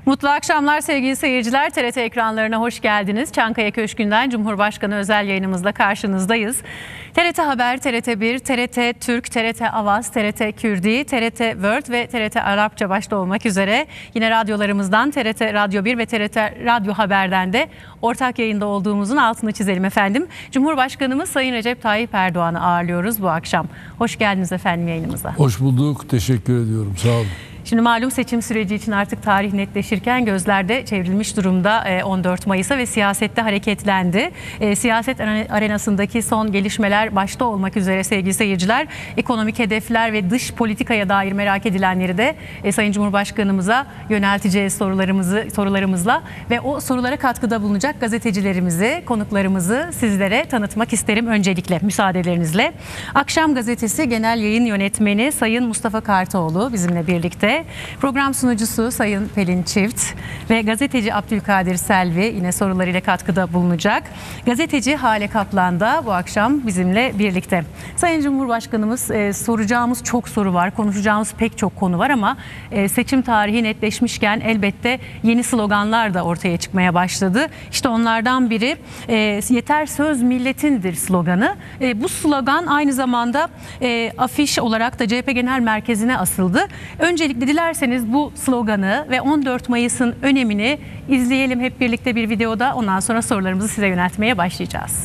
Mutlu akşamlar sevgili seyirciler. TRT ekranlarına hoş geldiniz. Çankaya Köşkü'nden Cumhurbaşkanı özel yayınımızla karşınızdayız. TRT Haber, TRT1, TRT Türk, TRT Avaz, TRT Kürdi, TRT World ve TRT Arapça başta olmak üzere yine radyolarımızdan TRT Radyo 1 ve TRT Radyo Haber'den de ortak yayında olduğumuzun altını çizelim efendim. Cumhurbaşkanımız Sayın Recep Tayyip Erdoğan'ı ağırlıyoruz bu akşam. Hoş geldiniz efendim yayınımıza. Hoş bulduk. Teşekkür ediyorum. Sağ olun. Şimdi malum seçim süreci için artık tarih netleşirken gözlerde çevrilmiş durumda 14 Mayıs'a ve siyasette hareketlendi. Siyaset arenasındaki son gelişmeler başta olmak üzere sevgili seyirciler, ekonomik hedefler ve dış politikaya dair merak edilenleri de Sayın Cumhurbaşkanımıza yönelteceğiz sorularımızla ve o sorulara katkıda bulunacak gazetecilerimizi, konuklarımızı sizlere tanıtmak isterim öncelikle müsaadelerinizle. Akşam Gazetesi Genel Yayın Yönetmeni Sayın Mustafa Kartaoğlu bizimle birlikte. Program sunucusu Sayın Pelin Çift ve gazeteci Abdülkadir Selvi yine sorularıyla katkıda bulunacak. Gazeteci Hale Kaplan da bu akşam bizimle birlikte. Sayın Cumhurbaşkanımız, soracağımız çok soru var, konuşacağımız pek çok konu var ama seçim tarihi netleşmişken elbette yeni sloganlar da ortaya çıkmaya başladı. İşte onlardan biri yeter söz milletindir sloganı. Bu slogan aynı zamanda afiş olarak da CHP Genel Merkezi'ne asıldı. Öncelikle dilerseniz bu sloganı ve 14 Mayıs'ın önemini izleyelim hep birlikte bir videoda. Ondan sonra sorularımızı size yöneltmeye başlayacağız.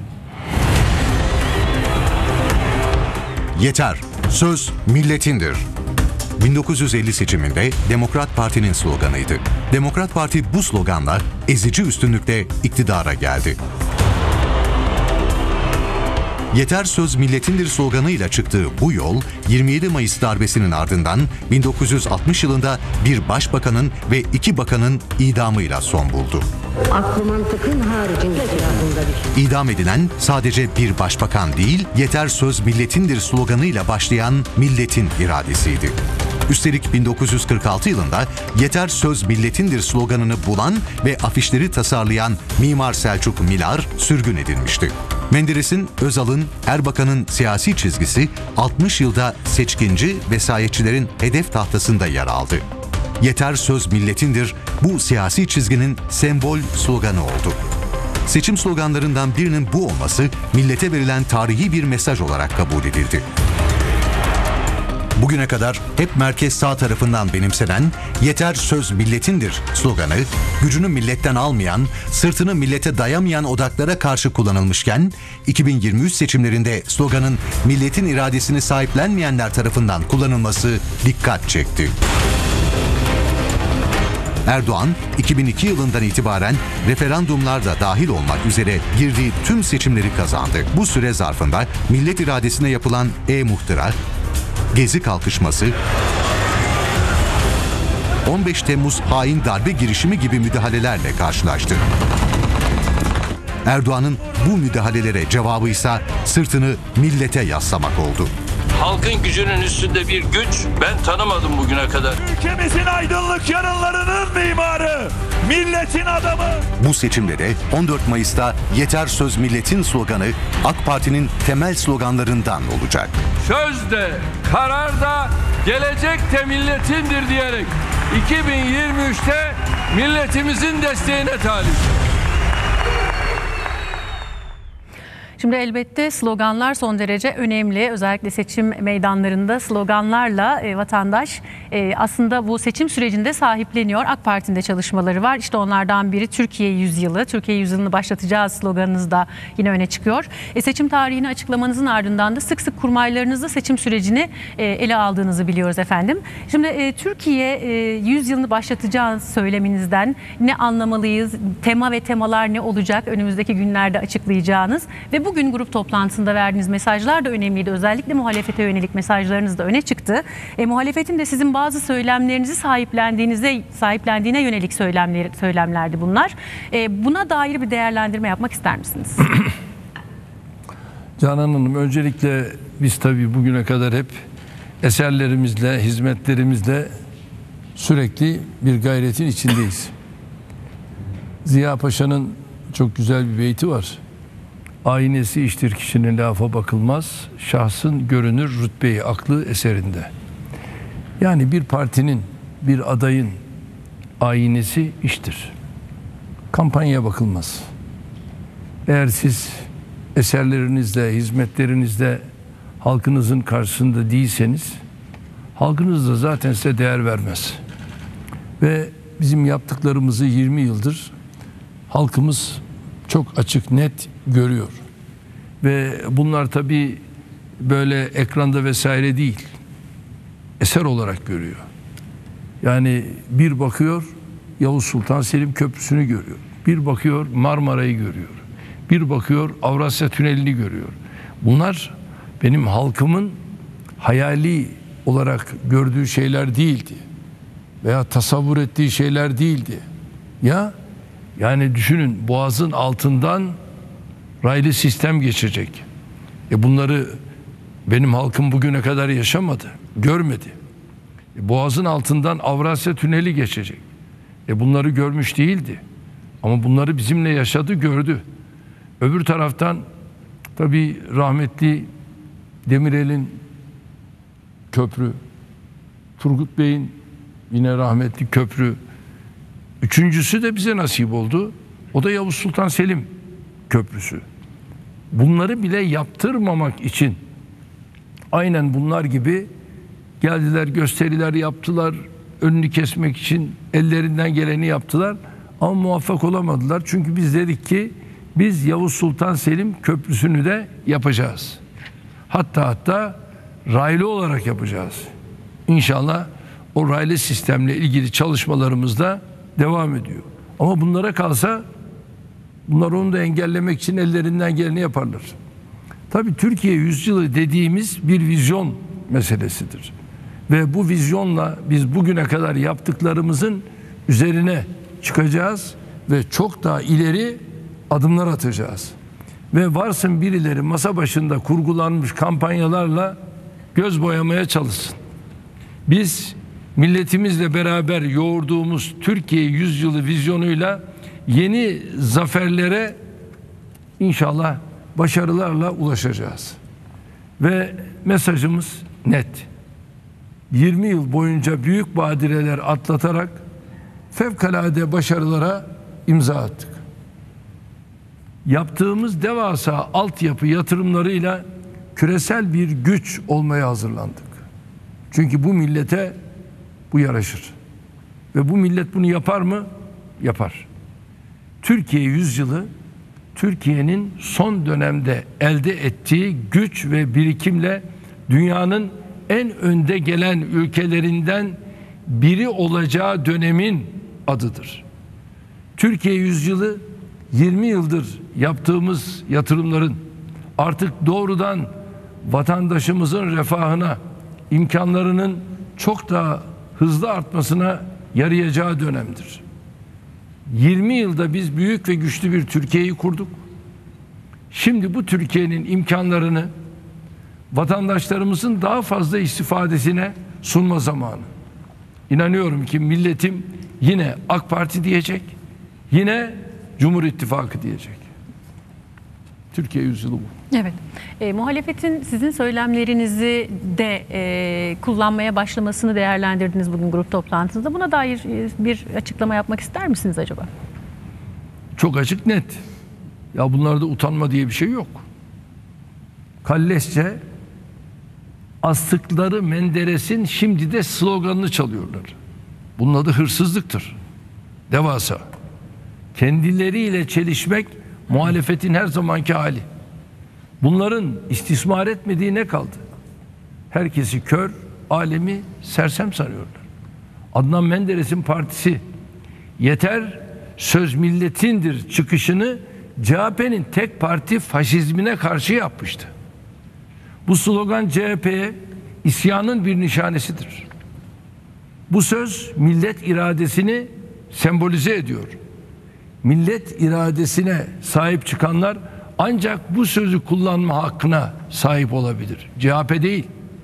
Yeter, söz milletindir. 1950 seçiminde Demokrat Parti'nin sloganıydı. Demokrat Parti bu sloganla ezici üstünlükle iktidara geldi. Yeter söz milletindir sloganıyla çıktığı bu yol 27 Mayıs darbesinin ardından 1960 yılında bir başbakanın ve 2 bakanın idamıyla son buldu. Aklı mantığın haricinde İdam edilen sadece bir başbakan değil, yeter söz milletindir sloganıyla başlayan milletin iradesiydi. Üstelik 1946 yılında yeter söz milletindir sloganını bulan ve afişleri tasarlayan Mimar Selçuk Milar sürgün edilmişti. Menderes'in, Özal'ın, Erbakan'ın siyasi çizgisi 60 yılda seçkinci vesayetçilerin hedef tahtasında yer aldı. Yeter söz milletindir bu siyasi çizginin sembol sloganı oldu. Seçim sloganlarından birinin bu olması millete verilen tarihi bir mesaj olarak kabul edildi. Bugüne kadar hep merkez sağ tarafından benimsenen yeter söz milletindir sloganı, gücünü milletten almayan, sırtını millete dayamayan odaklara karşı kullanılmışken, 2023 seçimlerinde sloganın milletin iradesini sahiplenmeyenler tarafından kullanılması dikkat çekti. Erdoğan, 2002 yılından itibaren referandumlarda dahil olmak üzere girdiği tüm seçimleri kazandı. Bu süre zarfında millet iradesine yapılan e-muhtıra, Gezi kalkışması, 15 Temmuz hain darbe girişimi gibi müdahalelerle karşılaştı. Erdoğan'ın bu müdahalelere cevabıysa sırtını millete yaslamak oldu. Halkın gücünün üstünde bir güç ben tanımadım bugüne kadar. Ülkemizin aydınlık yarınlarının mimarı, milletin adamı. Bu seçimde de 14 Mayıs'ta yeter söz milletin sloganı AK Parti'nin temel sloganlarından olacak. Söz de, karar da, gelecek de milletindir diyerek 2023'te milletimizin desteğine talip. Şimdi elbette sloganlar son derece önemli. Özellikle seçim meydanlarında sloganlarla vatandaş aslında bu seçim sürecinde sahipleniyor. AK Parti'nin de çalışmaları var. İşte onlardan biri Türkiye Yüzyılı. Türkiye Yüzyılı'nı başlatacağız sloganınız da yine öne çıkıyor. Seçim tarihini açıklamanızın ardından da sık sık kurmaylarınızda seçim sürecini ele aldığınızı biliyoruz efendim. Şimdi Türkiye Yüzyılı'nı başlatacağız söyleminizden ne anlamalıyız? Tema ve temalar ne olacak? Önümüzdeki günlerde açıklayacağınız ve bugün grup toplantısında verdiğiniz mesajlar da önemliydi. Özellikle muhalefete yönelik mesajlarınız da öne çıktı. Muhalefetin de sizin bazı söylemlerinizi sahiplendiğine yönelik söylemlerdi bunlar. Buna dair bir değerlendirme yapmak ister misiniz? Canan Hanım, öncelikle biz tabii bugüne kadar hep eserlerimizle, hizmetlerimizle sürekli bir gayretin içindeyiz. Ziya Paşa'nın çok güzel bir beyti var. Aynesi iştir kişinin lafa bakılmaz, şahsın görünür rütbeyi aklı eserinde. Yani bir partinin, bir adayın ayinesi iştir. Kampanyaya bakılmaz. Eğer siz eserlerinizle, hizmetlerinizle halkınızın karşısında değilseniz, halkınız da zaten size değer vermez. Ve bizim yaptıklarımızı 20 yıldır halkımız çok açık, net görüyor. Ve bunlar tabii böyle ekranda vesaire değil, eser olarak görüyor. Yani bir bakıyor Yavuz Sultan Selim Köprüsü'nü görüyor. Bir bakıyor Marmara'yı görüyor. Bir bakıyor Avrasya Tüneli'ni görüyor. Bunlar benim halkımın hayali olarak gördüğü şeyler değildi. Veya tasavvur ettiği şeyler değildi. Yani düşünün, Boğaz'ın altından raylı sistem geçecek. Bunları benim halkım bugüne kadar yaşamadı, görmedi. Boğaz'ın altından Avrasya Tüneli geçecek. Bunları görmüş değildi. Ama bunları bizimle yaşadı, gördü. Öbür taraftan tabii rahmetli Demirel'in köprü, Turgut Bey'in yine rahmetli köprü. Üçüncüsü de bize nasip oldu. O da Yavuz Sultan Selim Köprüsü. Bunları bile yaptırmamak için aynen bunlar gibi geldiler, gösteriler yaptılar. Önünü kesmek için ellerinden geleni yaptılar. Ama muvaffak olamadılar. Çünkü biz dedik ki biz Yavuz Sultan Selim Köprüsü'nü de yapacağız. Hatta raylı olarak yapacağız. İnşallah o raylı sistemle ilgili çalışmalarımız da devam ediyor. Ama bunlara kalsa bunlar onu da engellemek için ellerinden geleni yaparlar. Tabii Türkiye yüzyılı dediğimiz bir vizyon meselesidir. Ve bu vizyonla biz bugüne kadar yaptıklarımızın üzerine çıkacağız ve çok daha ileri adımlar atacağız. Ve varsın birileri masa başında kurgulanmış kampanyalarla göz boyamaya çalışsın. Biz milletimizle beraber yoğurduğumuz Türkiye yüzyılı vizyonuyla yeni zaferlere inşallah başarılarla ulaşacağız. Ve mesajımız net. 20 yıl boyunca büyük badireler atlatarak fevkalade başarılara imza attık. Yaptığımız devasa altyapı yatırımlarıyla küresel bir güç olmaya hazırlandık. Çünkü bu millete bu yaraşır. Ve bu millet bunu yapar mı? Yapar. Türkiye yüzyılı, Türkiye'nin son dönemde elde ettiği güç ve birikimle dünyanın en önde gelen ülkelerinden biri olacağı dönemin adıdır. Türkiye yüzyılı 20 yıldır yaptığımız yatırımların artık doğrudan vatandaşımızın refahına, imkanlarının çok daha hızlı artmasına yarayacağı dönemdir. 20 yılda biz büyük ve güçlü bir Türkiye'yi kurduk. Şimdi bu Türkiye'nin imkanlarını vatandaşlarımızın daha fazla istifadesine sunma zamanı. İnanıyorum ki milletim yine AK Parti diyecek, yine Cumhur İttifakı diyecek. Türkiye yüzyılı bu. Evet. Muhalefetin sizin söylemlerinizi de kullanmaya başlamasını değerlendirdiniz bugün grup toplantısında. Buna dair bir açıklama yapmak ister misiniz acaba? Çok açık, net. Ya bunlarda utanma diye bir şey yok. Kalleşçe astıkları Menderes'in şimdi de sloganını çalıyorlar. Bunun adı hırsızlıktır. Devasa. Kendileriyle çelişmek muhalefetin her zamanki hali. Bunların istismar etmediği ne kaldı? Herkesi kör, alemi sersem sanıyorlar. Adnan Menderes'in partisi yeter söz milletindir çıkışını CHP'nin tek parti faşizmine karşı yapmıştı. Bu slogan CHP'ye isyanın bir nişanesidir. Bu söz millet iradesini sembolize ediyor. Millet iradesine sahip çıkanlar ancak bu sözü kullanma hakkına sahip olabilir. CHP değil.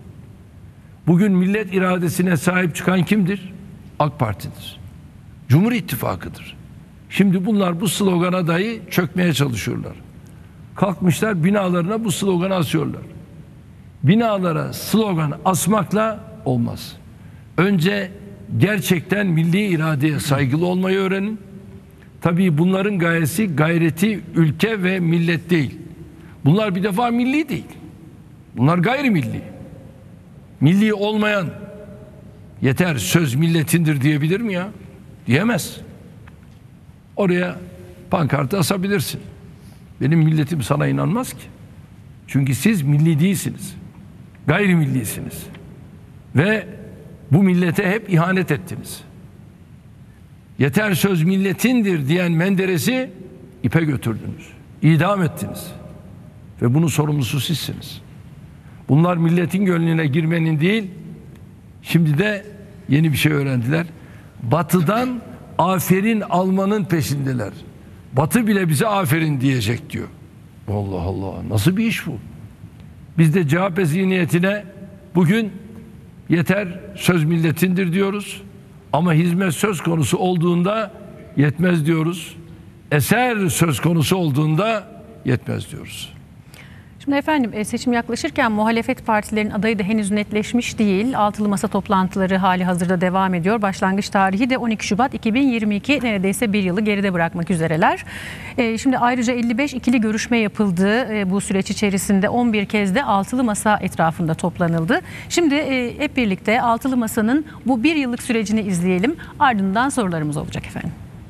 Bugün millet iradesine sahip çıkan kimdir? AK Parti'dir. Cumhur İttifakı'dır. Şimdi bunlar bu slogana dahi çökmeye çalışıyorlar. Kalkmışlar binalarına bu sloganı asıyorlar. Binalara slogan asmakla olmaz. Önce gerçekten milli iradeye saygılı olmayı öğrenin. Tabii bunların gayreti ülke ve millet değil. Bunlar bir defa milli değil. Bunlar gayrimilli. Milli olmayan yeter söz milletindir diyebilir mi ya? Diyemez. Oraya pankartı asabilirsin. Benim milletim sana inanmaz ki. Çünkü siz milli değilsiniz. Gayrimillisiniz. Ve bu millete hep ihanet ettiniz. Yeter söz milletindir diyen Menderes'i ipe götürdünüz. İdam ettiniz. Ve bunun sorumlusu sizsiniz. Bunlar milletin gönlüne girmenin değil, şimdi de yeni bir şey öğrendiler. Batı'dan aferin almanın peşindeler. Batı bile bize aferin diyecek diyor. Allah Allah, nasıl bir iş bu? Biz de CHP zihniyetine bugün yeter söz milletindir diyoruz. Ama hizmet söz konusu olduğunda yetmez diyoruz. Eser söz konusu olduğunda yetmez diyoruz. Şimdi efendim seçim yaklaşırken muhalefet partilerin adayı da henüz netleşmiş değil. Altılı masa toplantıları hali hazırda devam ediyor. Başlangıç tarihi de 12 Şubat 2022, neredeyse bir yılı geride bırakmak üzereler. Şimdi ayrıca 55 ikili görüşme yapıldı. Bu süreç içerisinde 11 kez de altılı masa etrafında toplanıldı. Şimdi hep birlikte altılı masanın bu bir yıllık sürecini izleyelim. Ardından sorularımız olacak efendim.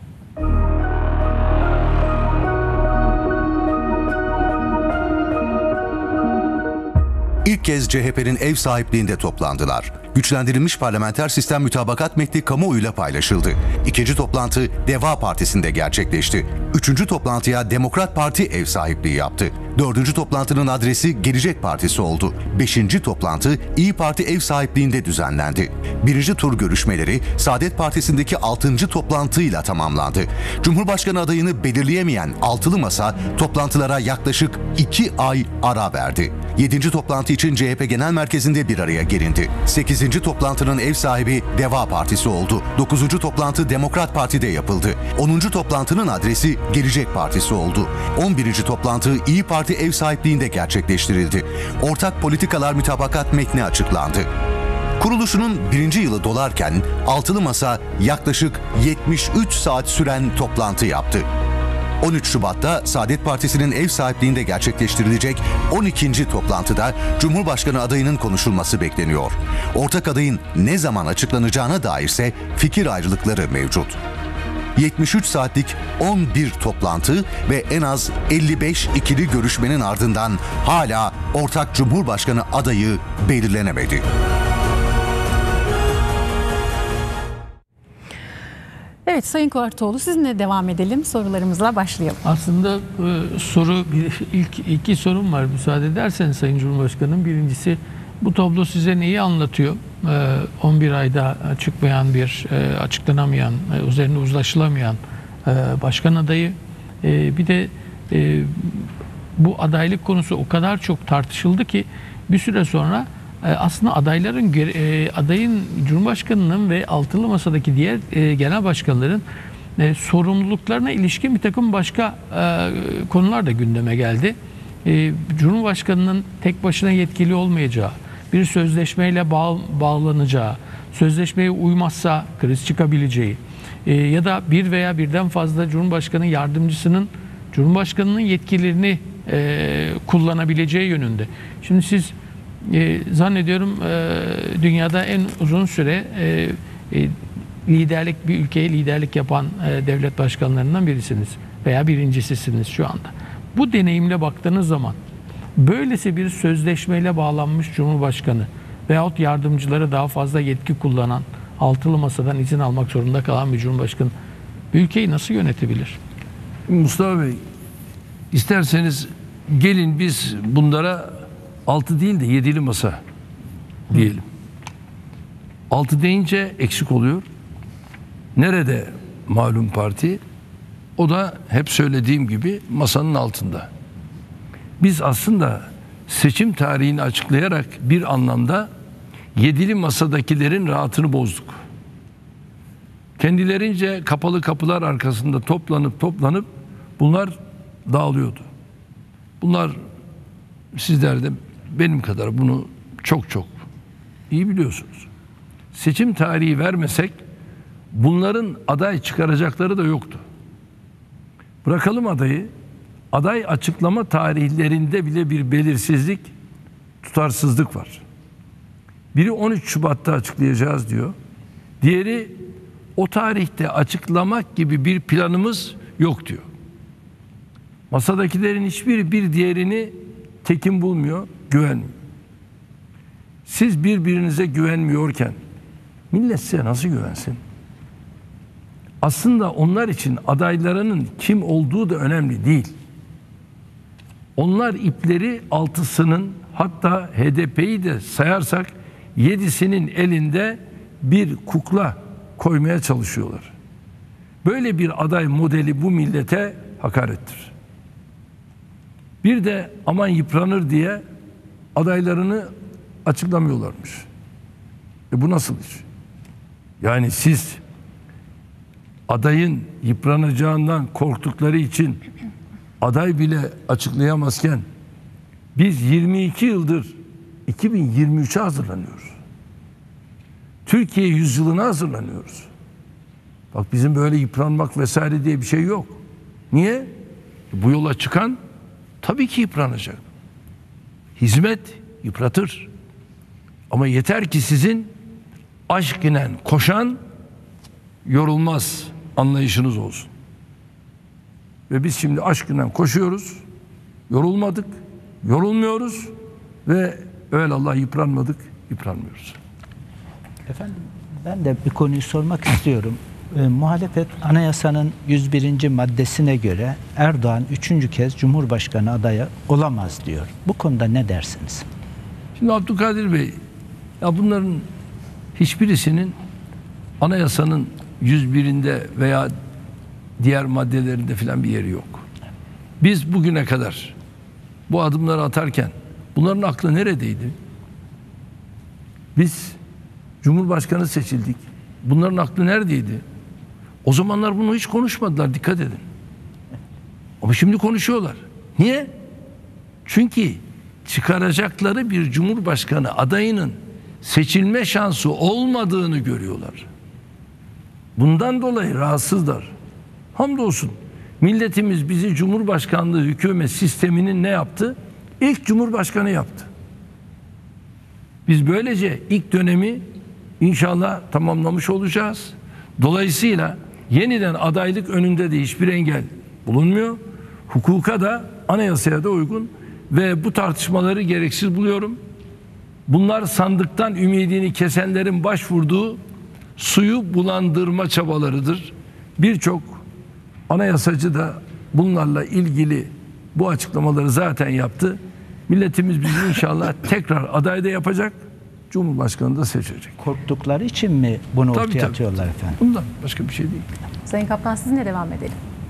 İlk kez CHP'nin ev sahipliğinde toplandılar. Güçlendirilmiş parlamenter sistem mütabakat metni kamuoyuyla paylaşıldı. İkinci toplantı Deva Partisi'nde gerçekleşti. Üçüncü toplantıya Demokrat Parti ev sahipliği yaptı. Dördüncü toplantının adresi Gelecek Partisi oldu. Beşinci toplantı İyi Parti ev sahipliğinde düzenlendi. Birinci tur görüşmeleri Saadet Partisi'ndeki 6. toplantıyla tamamlandı. Cumhurbaşkanı adayını belirleyemeyen altılı masa toplantılara yaklaşık 2 ay ara verdi. 7. toplantı için CHP Genel Merkezi'nde bir araya gelindi. 8. toplantının ev sahibi Deva Partisi oldu. 9. toplantı Demokrat Parti'de yapıldı. 10. toplantının adresi Gelecek Partisi oldu. 11. toplantı İyi Parti ev sahipliğinde gerçekleştirildi. Ortak politikalar mütabakat metni açıklandı. Kuruluşunun 1. yılı dolarken altılı masa yaklaşık 73 saat süren toplantı yaptı. 13 Şubat'ta Saadet Partisi'nin ev sahipliğinde gerçekleştirilecek 12. toplantıda Cumhurbaşkanı adayının konuşulması bekleniyor. Ortak adayın ne zaman açıklanacağına dairse fikir ayrılıkları mevcut. 73 saatlik 11 toplantı ve en az 55 ikili görüşmenin ardından hala ortak Cumhurbaşkanı adayı belirlenemedi. Evet Sayın Kuartoğlu, sizinle devam edelim. Sorularımızla başlayalım. Aslında ilk iki sorum var müsaade ederseniz Sayın Cumhurbaşkanım. Birincisi, bu tablo size neyi anlatıyor? 11 ayda çıkmayan açıklanamayan, üzerine uzlaşılamayan başkan adayı. Bir de bu adaylık konusu o kadar çok tartışıldı ki bir süre sonra aslında adayın Cumhurbaşkanı'nın ve altılı masadaki diğer genel başkanların sorumluluklarına ilişkin bir takım başka konular da gündeme geldi. Cumhurbaşkanı'nın tek başına yetkili olmayacağı, bir sözleşmeyle bağlanacağı, sözleşmeye uymazsa kriz çıkabileceği ya da bir veya birden fazla Cumhurbaşkanı yardımcısının Cumhurbaşkanı'nın yetkilerini kullanabileceği yönünde. Şimdi siz zannediyorum dünyada en uzun süre bir ülkeye liderlik yapan devlet başkanlarından birisiniz veya birincisisiniz şu anda. Bu deneyimle baktığınız zaman böylesi bir sözleşmeyle bağlanmış Cumhurbaşkanı veyahut yardımcıları daha fazla yetki kullanan, altılı masadan izin almak zorunda kalan bir Cumhurbaşkanı bir ülkeyi nasıl yönetebilir? Mustafa Bey, isterseniz gelin biz bunlara 6 değil de 7'li masa diyelim. 6 deyince eksik oluyor. Nerede malum parti? O da hep söylediğim gibi masanın altında. Biz aslında seçim tarihini açıklayarak bir anlamda 7'li masadakilerin rahatını bozduk. Kendilerince kapalı kapılar arkasında toplanıp bunlar dağılıyordu. Bunlar, sizler de benim kadar bunu çok iyi biliyorsunuz. seçim tarihi vermesek bunların aday çıkaracakları da yoktu. Bırakalım adayı, aday açıklama tarihlerinde bile bir belirsizlik, tutarsızlık var. Biri 13 Şubat'ta açıklayacağız diyor. Diğeri o tarihte açıklamak gibi bir planımız yok diyor. Masadakilerin hiçbiri bir diğerini tekin bulmuyor, güvenmiyor. Siz birbirinize güvenmiyorken millet size nasıl güvensin? Aslında onlar için adaylarının kim olduğu da önemli değil. Onlar ipleri 6'sının, hatta HDP'yi de sayarsak 7'sinin elinde bir kukla koymaya çalışıyorlar. Böyle bir aday modeli bu millete hakarettir. Bir de aman yıpranır diye adaylarını açıklamıyorlarmış. Bu nasıl iş? Yani siz adayın yıpranacağından korktukları için aday bile açıklayamazken biz 22 yıldır 2023'e hazırlanıyoruz. Türkiye yüzyılına hazırlanıyoruz. Bak bizim böyle yıpranmak vesaire diye bir şey yok. Niye? Bu yola çıkan tabii ki yıpranacak. Hizmet yıpratır. Ama yeter ki sizin aşk ile koşan yorulmaz anlayışınız olsun. Ve biz şimdi aşk ile koşuyoruz. Yorulmadık, yorulmuyoruz ve evelallah yıpranmadık, yıpranmıyoruz. Efendim ben de bir konuyu sormak istiyorum. Muhalefet anayasanın 101. maddesine göre Erdoğan 3. kez Cumhurbaşkanı adayı olamaz diyor. Bu konuda ne dersiniz? Şimdi Abdülkadir Bey, ya bunların hiçbirisinin anayasanın 101'inde veya diğer maddelerinde filan bir yeri yok. Biz bugüne kadar bu adımları atarken bunların aklı neredeydi? Biz Cumhurbaşkanı seçildik. Bunların aklı neredeydi? O zamanlar bunu hiç konuşmadılar, dikkat edin. Ama şimdi konuşuyorlar. Niye? Çünkü çıkaracakları bir Cumhurbaşkanı adayının seçilme şansı olmadığını görüyorlar. Bundan dolayı rahatsızlar. Hamdolsun milletimiz bizi Cumhurbaşkanlığı hükümet sisteminin ne yaptı? İlk Cumhurbaşkanı yaptı. Biz böylece ilk dönemi İnşallah tamamlamış olacağız. Dolayısıyla yeniden adaylık önünde de hiçbir engel bulunmuyor. Hukuka da anayasaya da uygun ve bu tartışmaları gereksiz buluyorum. Bunlar sandıktan ümidini kesenlerin başvurduğu suyu bulandırma çabalarıdır. Birçok anayasacı da bunlarla ilgili bu açıklamaları zaten yaptı. Milletimiz bizi inşallah tekrar aday da yapacak. Cumhurbaşkanı da seçecek. Korktukları için mi bunu ortaya atıyorlar efendim? Bundan başka bir şey değil. Sayın Kaptan sizinle devam edelim.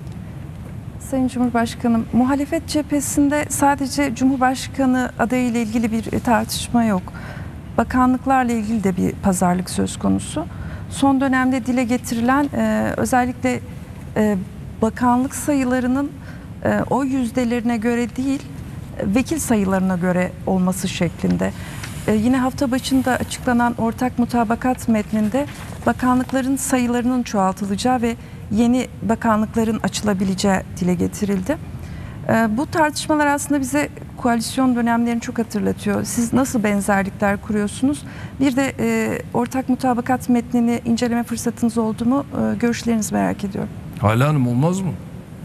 Sayın Cumhurbaşkanım, muhalefet cephesinde sadece Cumhurbaşkanı adayı ile ilgili bir tartışma yok. Bakanlıklarla ilgili de bir pazarlık söz konusu. Son dönemde dile getirilen özellikle bakanlık sayılarının oy yüzdelerine göre değil, vekil sayılarına göre olması şeklinde. Yine hafta başında açıklanan ortak mutabakat metninde bakanlıkların sayılarının çoğaltılacağı ve yeni bakanlıkların açılabileceği dile getirildi. Bu tartışmalar aslında bize koalisyon dönemlerini çok hatırlatıyor. Siz nasıl benzerlikler kuruyorsunuz? Bir de ortak mutabakat metnini inceleme fırsatınız oldu mu? Görüşlerinizi merak ediyorum. Hala Hanım, olmaz mı?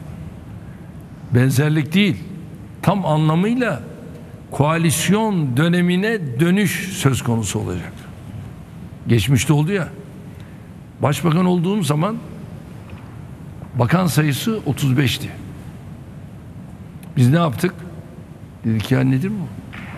Benzerlik değil. Tam anlamıyla koalisyon dönemine dönüş söz konusu olacak. Geçmişte oldu ya. Başbakan olduğum zaman bakan sayısı 35'ti. Biz ne yaptık? Dedik ya nedir bu?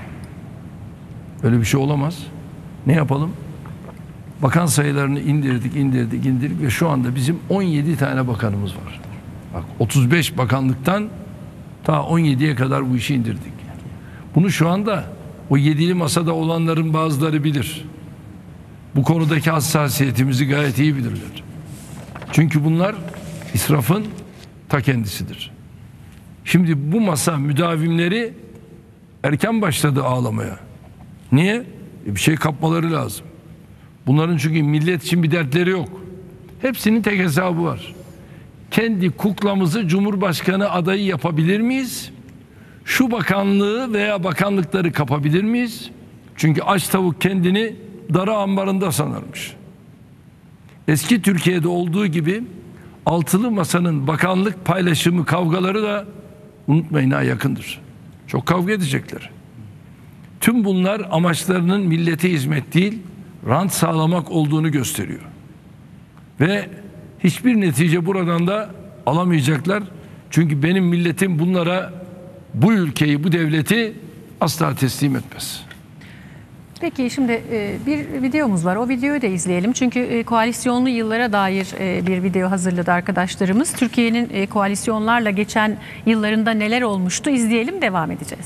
Öyle bir şey olamaz. Ne yapalım? Bakan sayılarını indirdik ve şu anda bizim 17 tane bakanımız var. Bak 35 bakanlıktan ta 17'ye kadar bu işi indirdik. Bunu şu anda o 7'li masada olanların bazıları bilir. Bu konudaki hassasiyetimizi gayet iyi bilirler. Çünkü bunlar israfın ta kendisidir. Şimdi bu masa müdavimleri erken başladı ağlamaya. Niye? Bir şey kapmaları lazım. Bunların çünkü millet için bir dertleri yok. Hepsinin tek hesabı var. Kendi kuklamızı Cumhurbaşkanı adayı yapabilir miyiz? Şu bakanlığı veya bakanlıkları kapabilir miyiz? Çünkü aç tavuk kendini dara ambarında sanırmış. Eski Türkiye'de olduğu gibi altılı masanın bakanlık paylaşımı kavgaları da unutmayın ha yakındır. Çok kavga edecekler. Tüm bunlar amaçlarının millete hizmet değil, rant sağlamak olduğunu gösteriyor. Ve hiçbir netice buradan da alamayacaklar. Çünkü benim milletim bunlara bu ülkeyi, bu devleti asla teslim etmez. Peki şimdi bir videomuz var. O videoyu da izleyelim. Çünkü koalisyonlu yıllara dair bir video hazırladı arkadaşlarımız. Türkiye'nin koalisyonlarla geçen yıllarında neler olmuştu izleyelim, devam edeceğiz.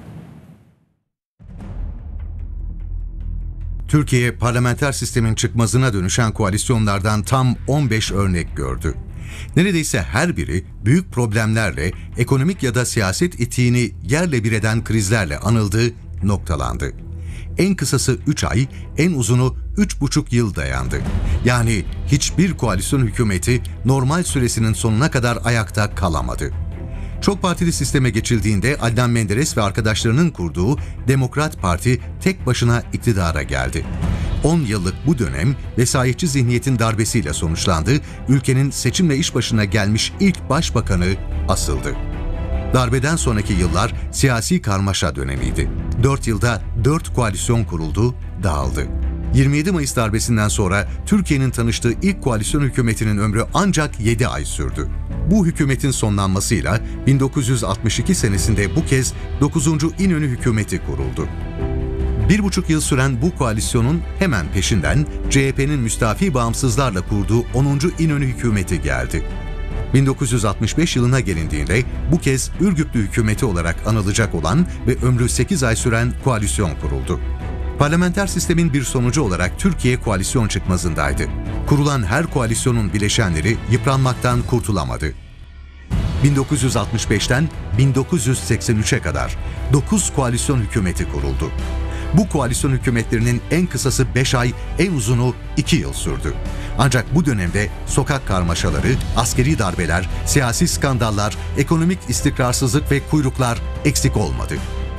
Türkiye parlamenter sistemin çıkmazına dönüşen koalisyonlardan tam 15 örnek gördü. Neredeyse her biri büyük problemlerle, ekonomik ya da siyaset itiğini yerle bir eden krizlerle anıldı, noktalandı. En kısası 3 ay, en uzunu 3,5 yıl dayandı. Yani hiçbir koalisyon hükümeti normal süresinin sonuna kadar ayakta kalamadı. Çok partili sisteme geçildiğinde Adnan Menderes ve arkadaşlarının kurduğu Demokrat Parti tek başına iktidara geldi. 10 yıllık bu dönem vesayetçi zihniyetin darbesiyle sonuçlandı, ülkenin seçimle iş başına gelmiş ilk başbakanı asıldı. Darbeden sonraki yıllar siyasi karmaşa dönemiydi. 4 yılda 4 koalisyon kuruldu, dağıldı. 27 Mayıs darbesinden sonra Türkiye'nin tanıştığı ilk koalisyon hükümetinin ömrü ancak 7 ay sürdü. Bu hükümetin sonlanmasıyla 1962 senesinde bu kez 9. İnönü hükümeti kuruldu. 1,5 yıl süren bu koalisyonun hemen peşinden CHP'nin müstafi bağımsızlarla kurduğu 10. İnönü hükümeti geldi. 1965 yılına gelindiğinde bu kez Ürgüplü hükümeti olarak anılacak olan ve ömrü 8 ay süren koalisyon kuruldu. Parlamenter sistemin bir sonucu olarak Türkiye koalisyon çıkmazındaydı. Kurulan her koalisyonun bileşenleri yıpranmaktan kurtulamadı. 1965'ten 1983'e kadar 9 koalisyon hükümeti kuruldu. Bu koalisyon hükümetlerinin en kısası 5 ay, en uzunu 2 yıl sürdü. Ancak bu dönemde sokak karmaşaları, askeri darbeler, siyasi skandallar, ekonomik istikrarsızlık ve kuyruklar eksik olmadı.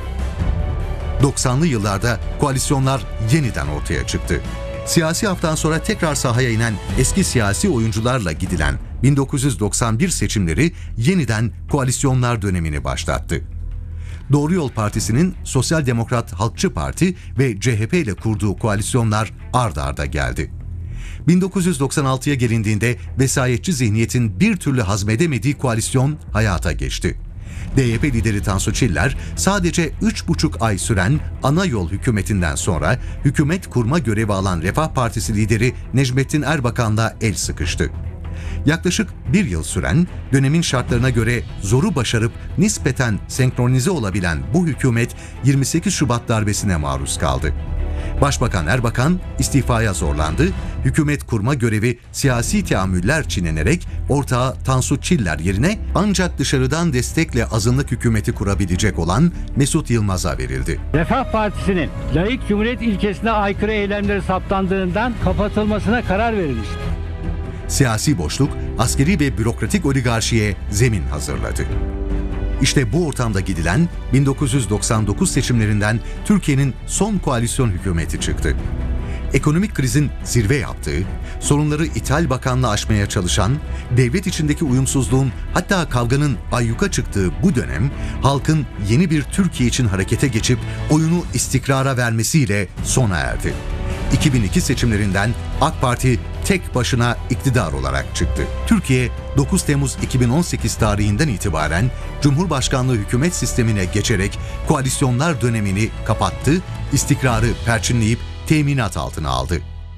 90'lı yıllarda koalisyonlar yeniden ortaya çıktı. Siyasi haftan sonra tekrar sahaya inen eski siyasi oyuncularla gidilen 1991 seçimleri yeniden koalisyonlar dönemini başlattı. Doğru Yol Partisi'nin Sosyal Demokrat Halkçı Parti ve CHP ile kurduğu koalisyonlar ard arda geldi. 1996'ya gelindiğinde vesayetçi zihniyetin bir türlü hazmedemediği koalisyon hayata geçti. DYP lideri Tansu Çiller sadece 3,5 ay süren ana yol hükümetinden sonra hükümet kurma görevi alan Refah Partisi lideri Necmettin Erbakan'la el sıkıştı. Yaklaşık bir yıl süren, dönemin şartlarına göre zoru başarıp nispeten senkronize olabilen bu hükümet 28 Şubat darbesine maruz kaldı. Başbakan Erbakan istifaya zorlandı, hükümet kurma görevi siyasi teamüller çiğnenerek ortağı Tansu Çiller yerine ancak dışarıdan destekle azınlık hükümeti kurabilecek olan Mesut Yılmaz'a verildi. Refah Partisi'nin laik cumhuriyet ilkesine aykırı eylemleri saptandığından kapatılmasına karar verilmişti. Siyasi boşluk, askeri ve bürokratik oligarşiye zemin hazırladı. İşte bu ortamda gidilen 1999 seçimlerinden Türkiye'nin son koalisyon hükümeti çıktı. Ekonomik krizin zirve yaptığı, sorunları İthal Bakan'la aşmaya çalışan, devlet içindeki uyumsuzluğun hatta kavganın ayyuka çıktığı bu dönem, halkın yeni bir Türkiye için harekete geçip oyunu istikrara vermesiyle sona erdi. 2002 seçimlerinden AK Parti tek başına iktidar olarak çıktı. Türkiye 9 Temmuz 2018 tarihinden itibaren Cumhurbaşkanlığı hükümet sistemine geçerek koalisyonlar dönemini kapattı, istikrarı perçinleyip teminat altına aldı.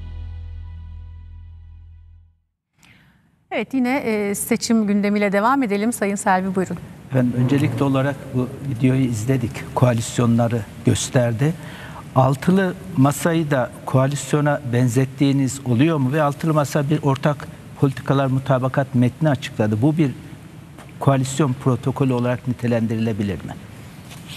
Evet, yine seçim gündemiyle devam edelim. Sayın Selvi, buyurun. Ben öncelikli olarak bu videoyu izledik. Koalisyonları gösterdi. Altılı masayı da koalisyona benzettiğiniz oluyor mu? Ve altılı masa bir ortak politikalar mutabakat metni açıkladı. Bu bir koalisyon protokolü olarak nitelendirilebilir mi?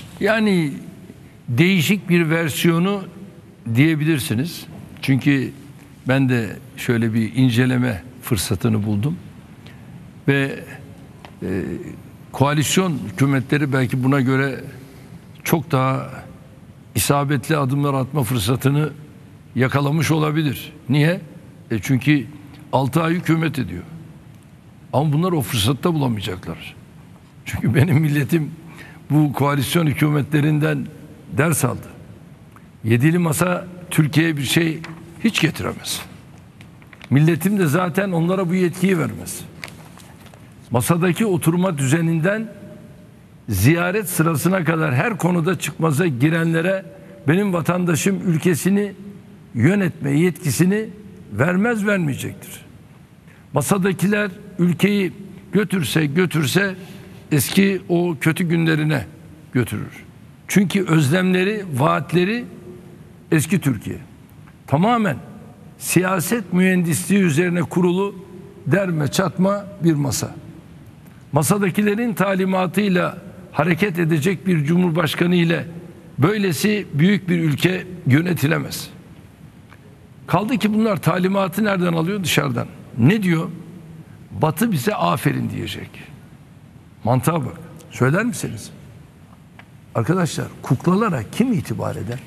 Yani değişik bir versiyonu diyebilirsiniz. Çünkü ben de şöyle bir inceleme fırsatını buldum. Ve koalisyon hükümetleri belki buna göre çok daha isabetli adımlar atma fırsatını yakalamış olabilir. Niye? Çünkü 6 ay hükümet ediyor. Ama bunlar o fırsatta bulamayacaklar. Çünkü benim milletim bu koalisyon hükümetlerinden ders aldı. Yedili masa Türkiye'ye bir şey hiç getiremez. Milletim de zaten onlara bu yetkiyi vermez. Masadaki oturma düzeninden ziyaret sırasına kadar her konuda çıkmaza girenlere benim vatandaşım ülkesini yönetme yetkisini vermez, vermeyecektir. Masadakiler ülkeyi götürse eski o kötü günlerine götürür. Çünkü özlemleri, vaatleri eski Türkiye. Tamamen siyaset mühendisliği üzerine kurulu derme çatma bir masa. Masadakilerin talimatıyla hareket edecek bir cumhurbaşkanı ile böylesi büyük bir ülke yönetilemez. Kaldı ki bunlar talimatı nereden alıyor? Dışarıdan. Ne diyor? Batı bize aferin diyecek. Mantığa bak. Söyler misiniz? Arkadaşlar, kuklalara kim itibar eder?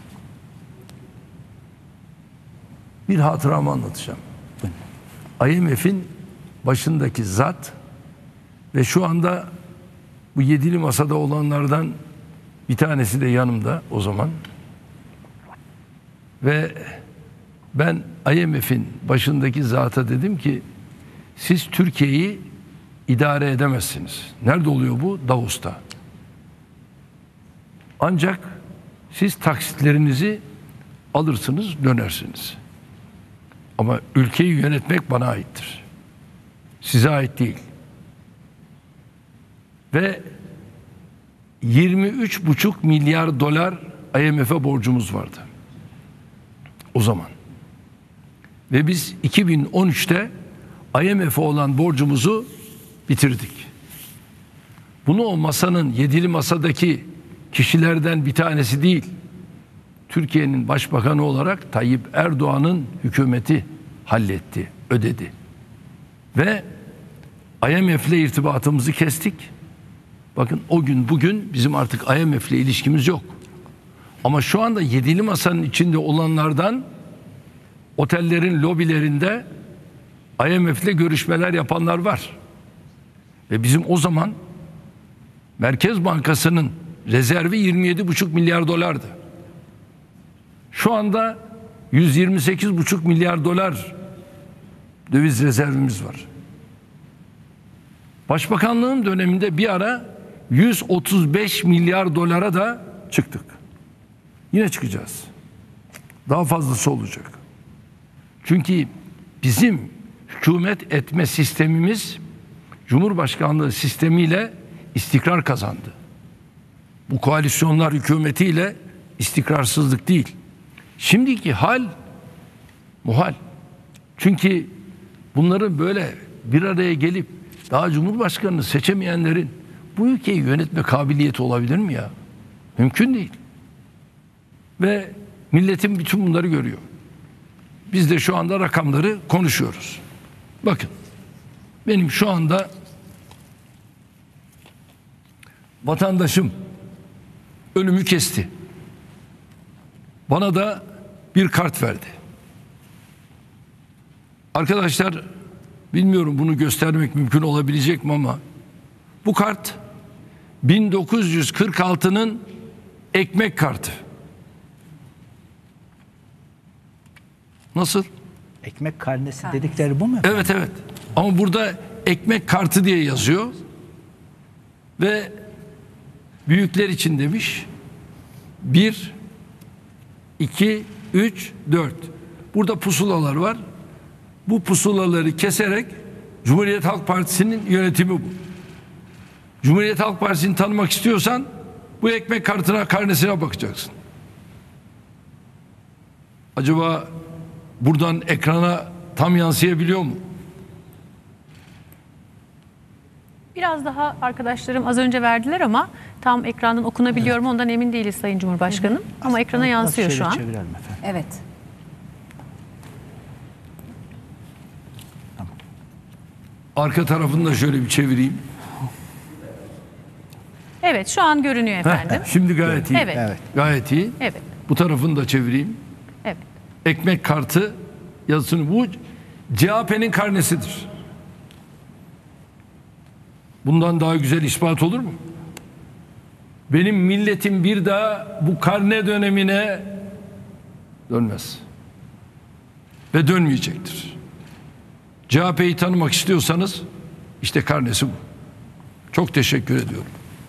Bir hatıramı anlatacağım. IMF'in başındaki zat ve şu anda bu yedili masada olanlardan bir tanesi de yanımda o zaman. Ve ben IMF'in başındaki zata dedim ki siz Türkiye'yi idare edemezsiniz. Nerede oluyor bu? Davos'ta. Ancak siz taksitlerinizi alırsınız, dönersiniz. Ama ülkeyi yönetmek bana aittir. Size ait değil. Ve 23,5 milyar dolar IMF'e borcumuz vardı. O zaman. Ve biz 2013'te IMF'e olan borcumuzu bitirdik. Bunu o masanın, yedili masadaki kişilerden bir tanesi değil, Türkiye'nin başbakanı olarak Tayyip Erdoğan'ın hükümeti halletti, ödedi. Ve IMF'le irtibatımızı kestik. Bakın o gün bugün bizim artık IMF'le ilişkimiz yok. Ama şu anda yedili masanın içinde olanlardan otellerin lobilerinde IMF'le görüşmeler yapanlar var. Ve bizim o zaman Merkez Bankası'nın rezervi 27,5 milyar dolardı. Şu anda 128,5 milyar dolar döviz rezervimiz var. Başbakanlığım döneminde bir ara 135 milyar dolara da çıktık. Yine çıkacağız. Daha fazlası olacak. Çünkü bizim hükümet etme sistemimiz Cumhurbaşkanlığı sistemiyle istikrar kazandı. Bu koalisyonlar hükümetiyle istikrarsızlık değil. Şimdiki hal muhal. Çünkü bunların böyle bir araya gelip daha Cumhurbaşkanını seçemeyenlerin bu ülkeyi yönetme kabiliyeti olabilir mi ya? Mümkün değil. Ve milletin bütün bunları görüyor. Biz de şu anda rakamları konuşuyoruz. Bakın, benim şu anda vatandaşım önümü kesti. Bana da bir kart verdi. Arkadaşlar, bilmiyorum bunu göstermek mümkün olabilecek mi ama bu kart 1946'nın ekmek kartı. Nasıl? Ekmek karnesi dedikleri bu mu? Evet, evet. Ama burada ekmek kartı diye yazıyor. Ve büyükler için demiş. 1, 2, 3, 4. Burada pusulalar var. Bu pusulaları keserek Cumhuriyet Halk Partisi'nin yönetimi bu. Cumhuriyet Halk Partisi'ni tanımak istiyorsan bu ekmek karnesine bakacaksın. Acaba buradan ekrana tam yansıyabiliyor mu? Biraz daha arkadaşlarım az önce verdiler ama tam ekrandan okunabiliyor mu ondan emin değiliz Sayın Cumhurbaşkanım. Ama ekrana yansıyor şu an. Çevirelim efendim. Evet. Arka tarafını da şöyle bir çevireyim. Evet, şu an görünüyor efendim. Şimdi gayet iyi. Evet. Gayet iyi. Evet. Bu tarafını da çevireyim. Evet. Ekmek kartı yazısını, bu CHP'nin karnesidir. Bundan daha güzel ispat olur mu? Benim milletim bir daha bu karne dönemine dönmez. Ve dönmeyecektir. CHP'yi tanımak istiyorsanız işte karnesi bu. Çok teşekkür ediyorum.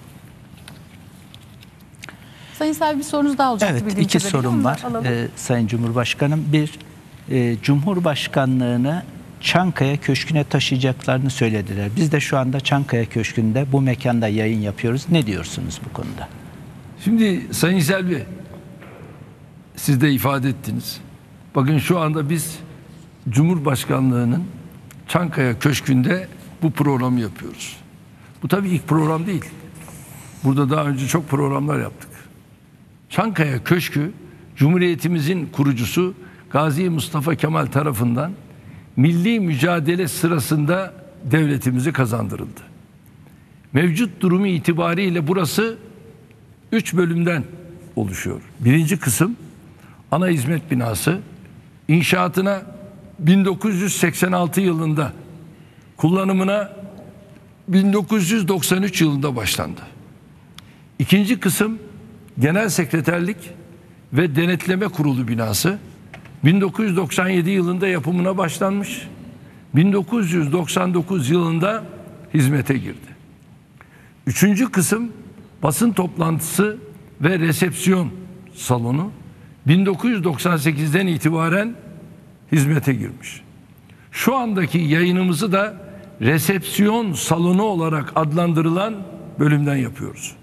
Sayın Selvi, bir sorunuz daha olacak. Evet, iki sorum var Sayın Cumhurbaşkanım. Bir, Cumhurbaşkanlığını Çankaya Köşkü'ne taşıyacaklarını söylediler. Biz de şu anda Çankaya Köşkü'nde bu mekanda yayın yapıyoruz. Ne diyorsunuz bu konuda? Şimdi Sayın Selvi, siz de ifade ettiniz. Bakın şu anda biz Cumhurbaşkanlığının Çankaya Köşkü'nde bu programı yapıyoruz. Bu tabii ilk program değil. Burada daha önce çok programlar yaptık. Çankaya Köşkü, Cumhuriyetimizin kurucusu Gazi Mustafa Kemal tarafından milli mücadele sırasında devletimize kazandırıldı. Mevcut durumu itibariyle burası 3 bölümden oluşuyor. Birinci kısım ana hizmet binası. İnşaatına 1986 yılında, kullanımına 1993 yılında başlandı. İkinci kısım Genel Sekreterlik ve Denetleme Kurulu binası. 1997 yılında yapımına başlanmış. 1999 yılında hizmete girdi. Üçüncü kısım basın toplantısı ve resepsiyon salonu 1998'den itibaren hizmete girmiş. Şu andaki yayınımızı da resepsiyon salonu olarak adlandırılan bölümden yapıyoruz.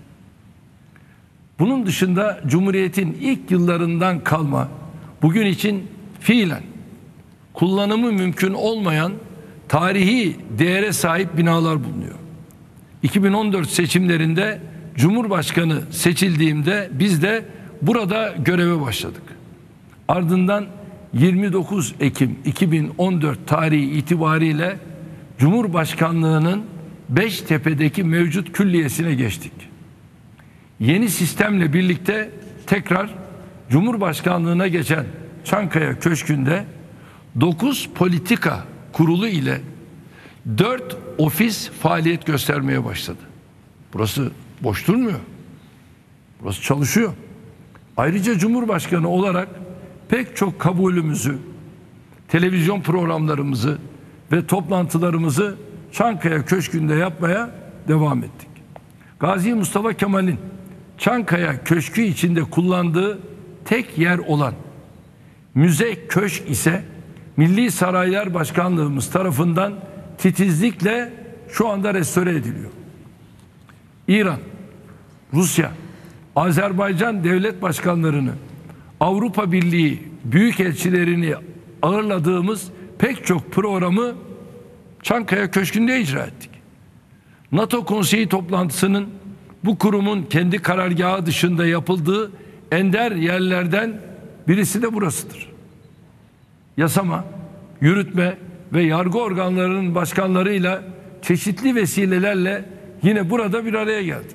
Bunun dışında Cumhuriyet'in ilk yıllarından kalma, bugün için fiilen kullanımı mümkün olmayan tarihi değere sahip binalar bulunuyor. 2014 seçimlerinde Cumhurbaşkanı seçildiğimde biz de burada göreve başladık. Ardından 29 Ekim 2014 tarihi itibariyle Cumhurbaşkanlığının Beştepe'deki mevcut külliyesine geçtik. Yeni sistemle birlikte tekrar Cumhurbaşkanlığına geçen Çankaya Köşkü'nde 9 politika kurulu ile 4 ofis faaliyet göstermeye başladı. Burası boş durmuyor. Burası çalışıyor. Ayrıca Cumhurbaşkanı olarak pek çok kabulümüzü, televizyon programlarımızı ve toplantılarımızı Çankaya Köşkü'nde yapmaya devam ettik. Gazi Mustafa Kemal'in Çankaya Köşkü içinde kullandığı tek yer olan müze köşk ise Milli Saraylar Başkanlığımız tarafından titizlikle şu anda restore ediliyor. İran, Rusya, Azerbaycan devlet başkanlarını, Avrupa Birliği büyükelçilerini ağırladığımız pek çok programı Çankaya Köşkü'nde icra ettik. NATO Konseyi toplantısının bu kurumun kendi karargahı dışında yapıldığı ender yerlerden birisi de burasıdır. Yasama, yürütme ve yargı organlarının başkanlarıyla çeşitli vesilelerle yine burada bir araya geldik.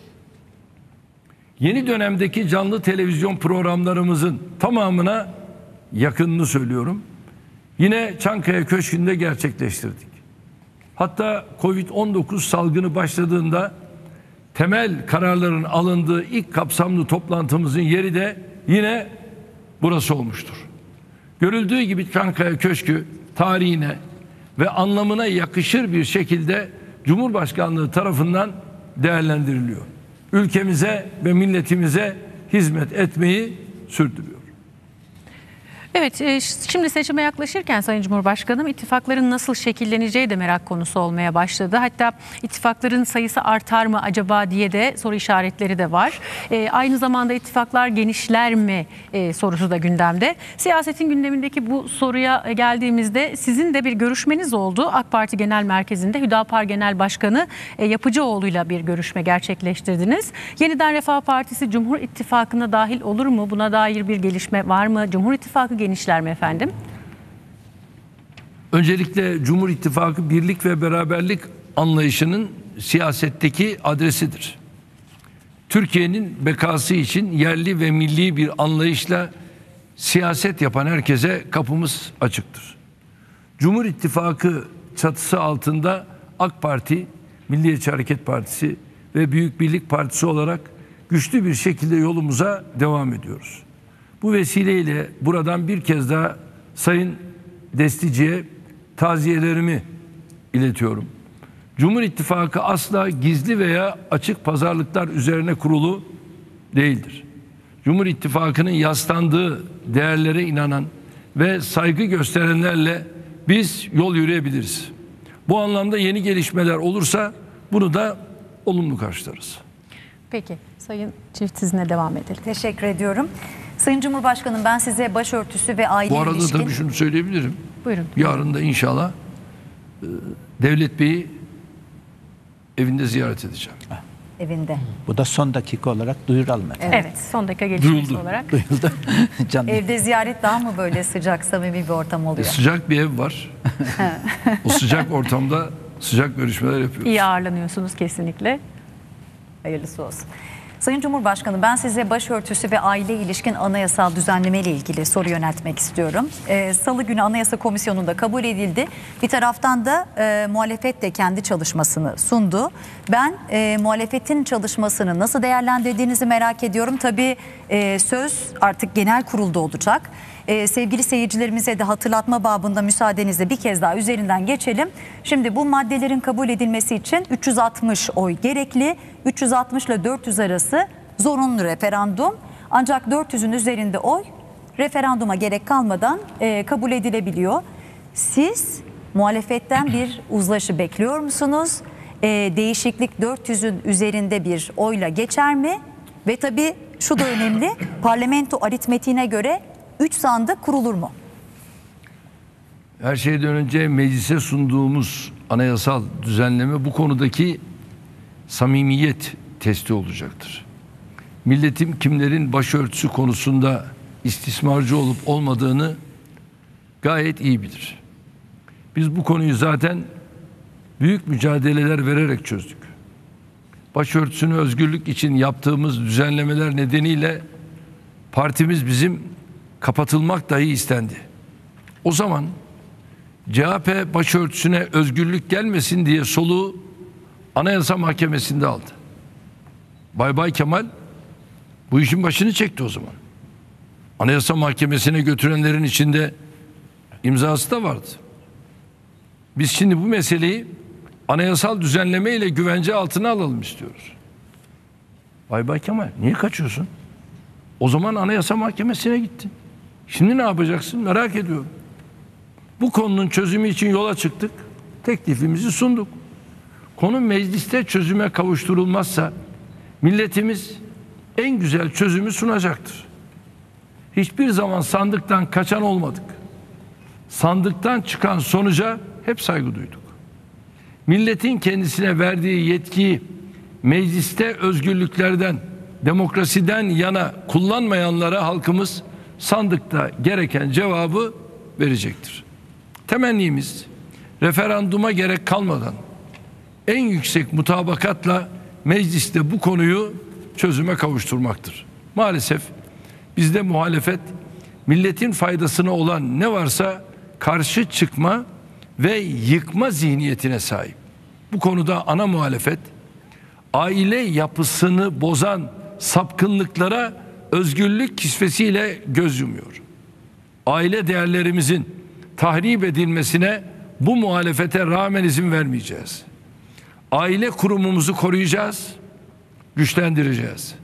Yeni dönemdeki canlı televizyon programlarımızın tamamına yakınını söylüyorum. Yine Çankaya Köşkü'nde gerçekleştirdik. Hatta Covid-19 salgını başladığında temel kararların alındığı ilk kapsamlı toplantımızın yeri de yine burası olmuştur. Görüldüğü gibi Çankaya Köşkü tarihine ve anlamına yakışır bir şekilde Cumhurbaşkanlığı tarafından değerlendiriliyor. Ülkemize ve milletimize hizmet etmeyi sürdürüyor. Evet, şimdi seçime yaklaşırken Sayın Cumhurbaşkanım, ittifakların nasıl şekilleneceği de merak konusu olmaya başladı. Hatta ittifakların sayısı artar mı acaba diye de soru işaretleri de var. Aynı zamanda ittifaklar genişler mi sorusu da gündemde. Siyasetin gündemindeki bu soruya geldiğimizde sizin de bir görüşmeniz oldu. AK Parti Genel Merkezi'nde Hüdapar Genel Başkanı Yapıcıoğlu'yla bir görüşme gerçekleştirdiniz. Yeniden Refah Partisi Cumhur İttifakı'na dahil olur mu? Buna dair bir gelişme var mı? Cumhur İttifakı genişler mi efendim? Öncelikle Cumhur İttifakı birlik ve beraberlik anlayışının siyasetteki adresidir. Türkiye'nin bekası için yerli ve milli bir anlayışla siyaset yapan herkese kapımız açıktır. Cumhur İttifakı çatısı altında AK Parti, Milliyetçi Hareket Partisi ve Büyük Birlik Partisi olarak güçlü bir şekilde yolumuza devam ediyoruz. Bu vesileyle buradan bir kez daha Sayın Destici'ye taziyelerimi iletiyorum. Cumhur İttifakı asla gizli veya açık pazarlıklar üzerine kurulu değildir. Cumhur İttifakı'nın yaslandığı değerlere inanan ve saygı gösterenlerle biz yol yürüyebiliriz. Bu anlamda yeni gelişmeler olursa bunu da olumlu karşılarız. Peki Sayın Çift sizinle devam edelim. Teşekkür ediyorum. Sayın Cumhurbaşkanım, ben size başörtüsü ve aile Bu arada ilişkin... tabii şunu söyleyebilirim. Buyurun. Yarın da inşallah Devlet Bey'i evinde ziyaret edeceğim. Evinde. Bu da son dakika olarak duyuralım efendim. Evet, son dakika gelişmesi Duyuldu. olarak. Duyuldu. Canım. Evde ziyaret daha mı böyle sıcak, samimi bir ortam oluyor? Sıcak bir ev var. O sıcak ortamda sıcak görüşmeler yapıyoruz. İyi ağırlanıyorsunuz kesinlikle. Hayırlısı olsun. Sayın Cumhurbaşkanım, ben size başörtüsü ve aile ilişkin anayasal düzenleme ile ilgili soru yöneltmek istiyorum. Salı günü Anayasa Komisyonu'nda kabul edildi. Bir taraftan da muhalefet de kendi çalışmasını sundu. Ben muhalefetin çalışmasını nasıl değerlendirdiğinizi merak ediyorum. Tabii söz artık genel kurulda olacak. Sevgili seyircilerimize de hatırlatma babında müsaadenizle bir kez daha üzerinden geçelim. Şimdi bu maddelerin kabul edilmesi için 360 oy gerekli. 360 ile 400 arası zorunlu referandum. Ancak 400'ün üzerinde oy referanduma gerek kalmadan kabul edilebiliyor. Siz muhalefetten bir uzlaşı bekliyor musunuz? Değişiklik 400'ün üzerinde bir oyla geçer mi? Ve tabii şu da önemli, parlamento aritmetiğine göre 3 sandık kurulur mu? Her şeyden önce meclise sunduğumuz anayasal düzenleme bu konudaki samimiyet testi olacaktır. Milletim kimlerin başörtüsü konusunda istismarcı olup olmadığını gayet iyi bilir. Biz bu konuyu zaten büyük mücadeleler vererek çözdük. Başörtüsünü özgürlük için yaptığımız düzenlemeler nedeniyle partimiz bizim kapatılmak dahi istendi. O zaman CHP başörtüsüne özgürlük gelmesin diye soluğu Anayasa Mahkemesi'nde aldı. Bay Kemal bu işin başını çekti o zaman. Anayasa Mahkemesi'ne götürenlerin içinde imzası da vardı. Biz şimdi bu meseleyi anayasal düzenleme ile güvence altına alalım istiyoruz. Bay Kemal niye kaçıyorsun? O zaman Anayasa Mahkemesi'ne gittin. Şimdi ne yapacaksın? Merak ediyorum. Bu konunun çözümü için yola çıktık. Teklifimizi sunduk. Konu mecliste çözüme kavuşturulmazsa milletimiz en güzel çözümü sunacaktır. Hiçbir zaman sandıktan kaçan olmadık. Sandıktan çıkan sonuca hep saygı duyduk. Milletin kendisine verdiği yetkiyi mecliste özgürlüklerden, demokrasiden yana kullanmayanlara halkımız sandıkta gereken cevabı verecektir. Temennimiz referanduma gerek kalmadan en yüksek mutabakatla mecliste bu konuyu çözüme kavuşturmaktır. Maalesef bizde muhalefet milletin faydasına olan ne varsa karşı çıkma ve yıkma zihniyetine sahip. Bu konuda ana muhalefet aile yapısını bozan sapkınlıklara özgürlük kisvesiyle göz yumuyor. Aile değerlerimizin tahrip edilmesine bu muhalefete rağmen izin vermeyeceğiz. Aile kurumumuzu koruyacağız, güçlendireceğiz.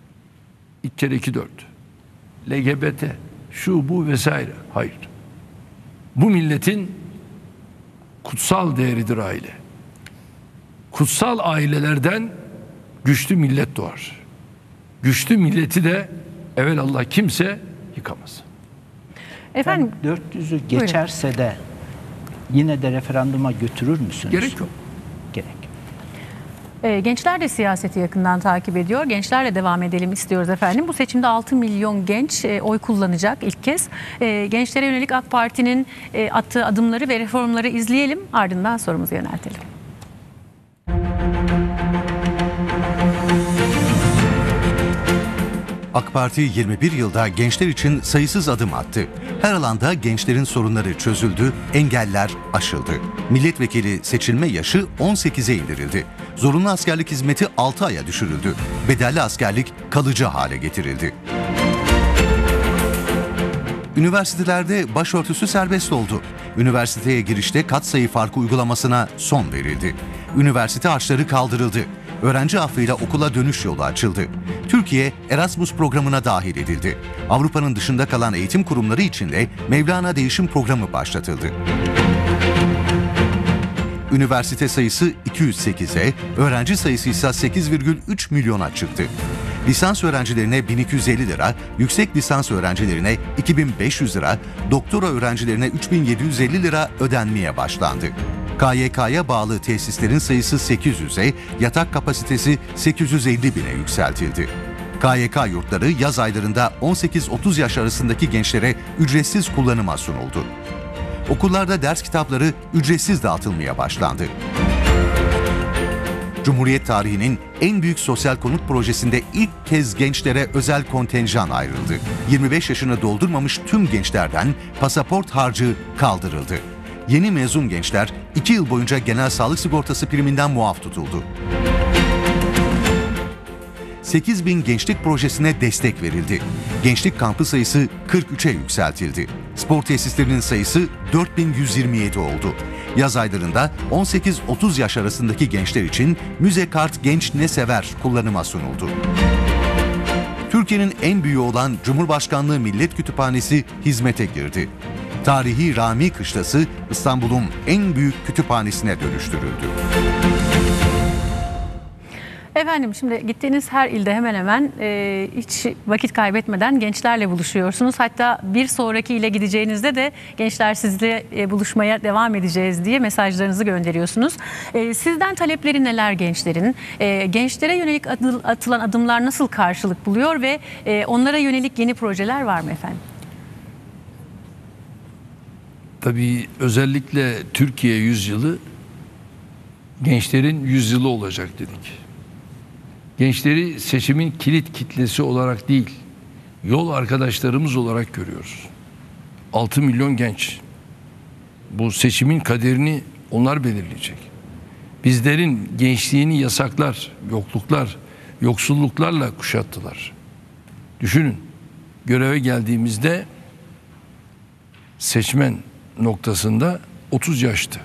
2 kere 2 4. LGBT, şu bu vesaire. Hayır. Bu milletin kutsal değeridir aile. Kutsal ailelerden güçlü millet doğar. Güçlü milleti de evelallah kimse yıkamaz. Efendim 400'ü geçerse de yine de referanduma götürür müsünüz? Gerek yok. Gerek yok. Gençler de siyaseti yakından takip ediyor. Gençlerle devam edelim istiyoruz efendim. Bu seçimde 6 milyon genç oy kullanacak ilk kez. Gençlere yönelik AK Parti'nin attığı adımları ve reformları izleyelim. Ardından sorumuzu yöneltelim. AK Parti 21 yılda gençler için sayısız adım attı. Her alanda gençlerin sorunları çözüldü, engeller aşıldı. Milletvekili seçilme yaşı 18'e indirildi. Zorunlu askerlik hizmeti 6 aya düşürüldü. Bedelli askerlik kalıcı hale getirildi. Üniversitelerde başörtüsü serbest oldu. Üniversiteye girişte katsayı farkı uygulamasına son verildi. Üniversite harçları kaldırıldı. Öğrenci affıyla okula dönüş yolu açıldı. Türkiye Erasmus programına dahil edildi. Avrupa'nın dışında kalan eğitim kurumları için de Mevlana Değişim Programı başlatıldı. Üniversite sayısı 208'e, öğrenci sayısı ise 8,3 milyona çıktı. Lisans öğrencilerine 1250 lira, yüksek lisans öğrencilerine 2500 lira, doktora öğrencilerine 3750 lira ödenmeye başlandı. KYK'ya bağlı tesislerin sayısı 800'e, yatak kapasitesi 850 bine yükseltildi. KYK yurtları yaz aylarında 18-30 yaş arasındaki gençlere ücretsiz kullanıma sunuldu. Okullarda ders kitapları ücretsiz dağıtılmaya başlandı. Cumhuriyet tarihinin en büyük sosyal konut projesinde ilk kez gençlere özel kontenjan ayrıldı. 25 yaşını doldurmamış tüm gençlerden pasaport harcı kaldırıldı. Yeni mezun gençler 2 yıl boyunca genel sağlık sigortası priminden muaf tutuldu. 8.000 gençlik projesine destek verildi. Gençlik kampı sayısı 43'e yükseltildi. Spor tesislerinin sayısı 4127 oldu. Yaz aylarında 18-30 yaş arasındaki gençler için Müze Kart Genç Ne Sever kullanıma sunuldu. Türkiye'nin en büyüğü olan Cumhurbaşkanlığı Millet Kütüphanesi hizmete girdi. Tarihi Rami Kışlası İstanbul'un en büyük kütüphanesine dönüştürüldü. Efendim şimdi gittiğiniz her ilde hemen hemen hiç vakit kaybetmeden gençlerle buluşuyorsunuz. Hatta bir sonraki ile gideceğinizde de gençler sizle buluşmaya devam edeceğiz diye mesajlarınızı gönderiyorsunuz. Sizden talepleri neler gençlerin? Gençlere yönelik atılan adımlar nasıl karşılık buluyor ve onlara yönelik yeni projeler var mı efendim? Tabii özellikle Türkiye yüzyılı gençlerin yüzyılı olacak dedik. Gençleri seçimin kilit kitlesi olarak değil, yol arkadaşlarımız olarak görüyoruz. 6 milyon genç. Bu seçimin kaderini onlar belirleyecek. Bizlerin gençliğini yasaklar, yokluklar, yoksulluklarla kuşattılar. Düşünün, göreve geldiğimizde seçmen noktasında 30 yaştı.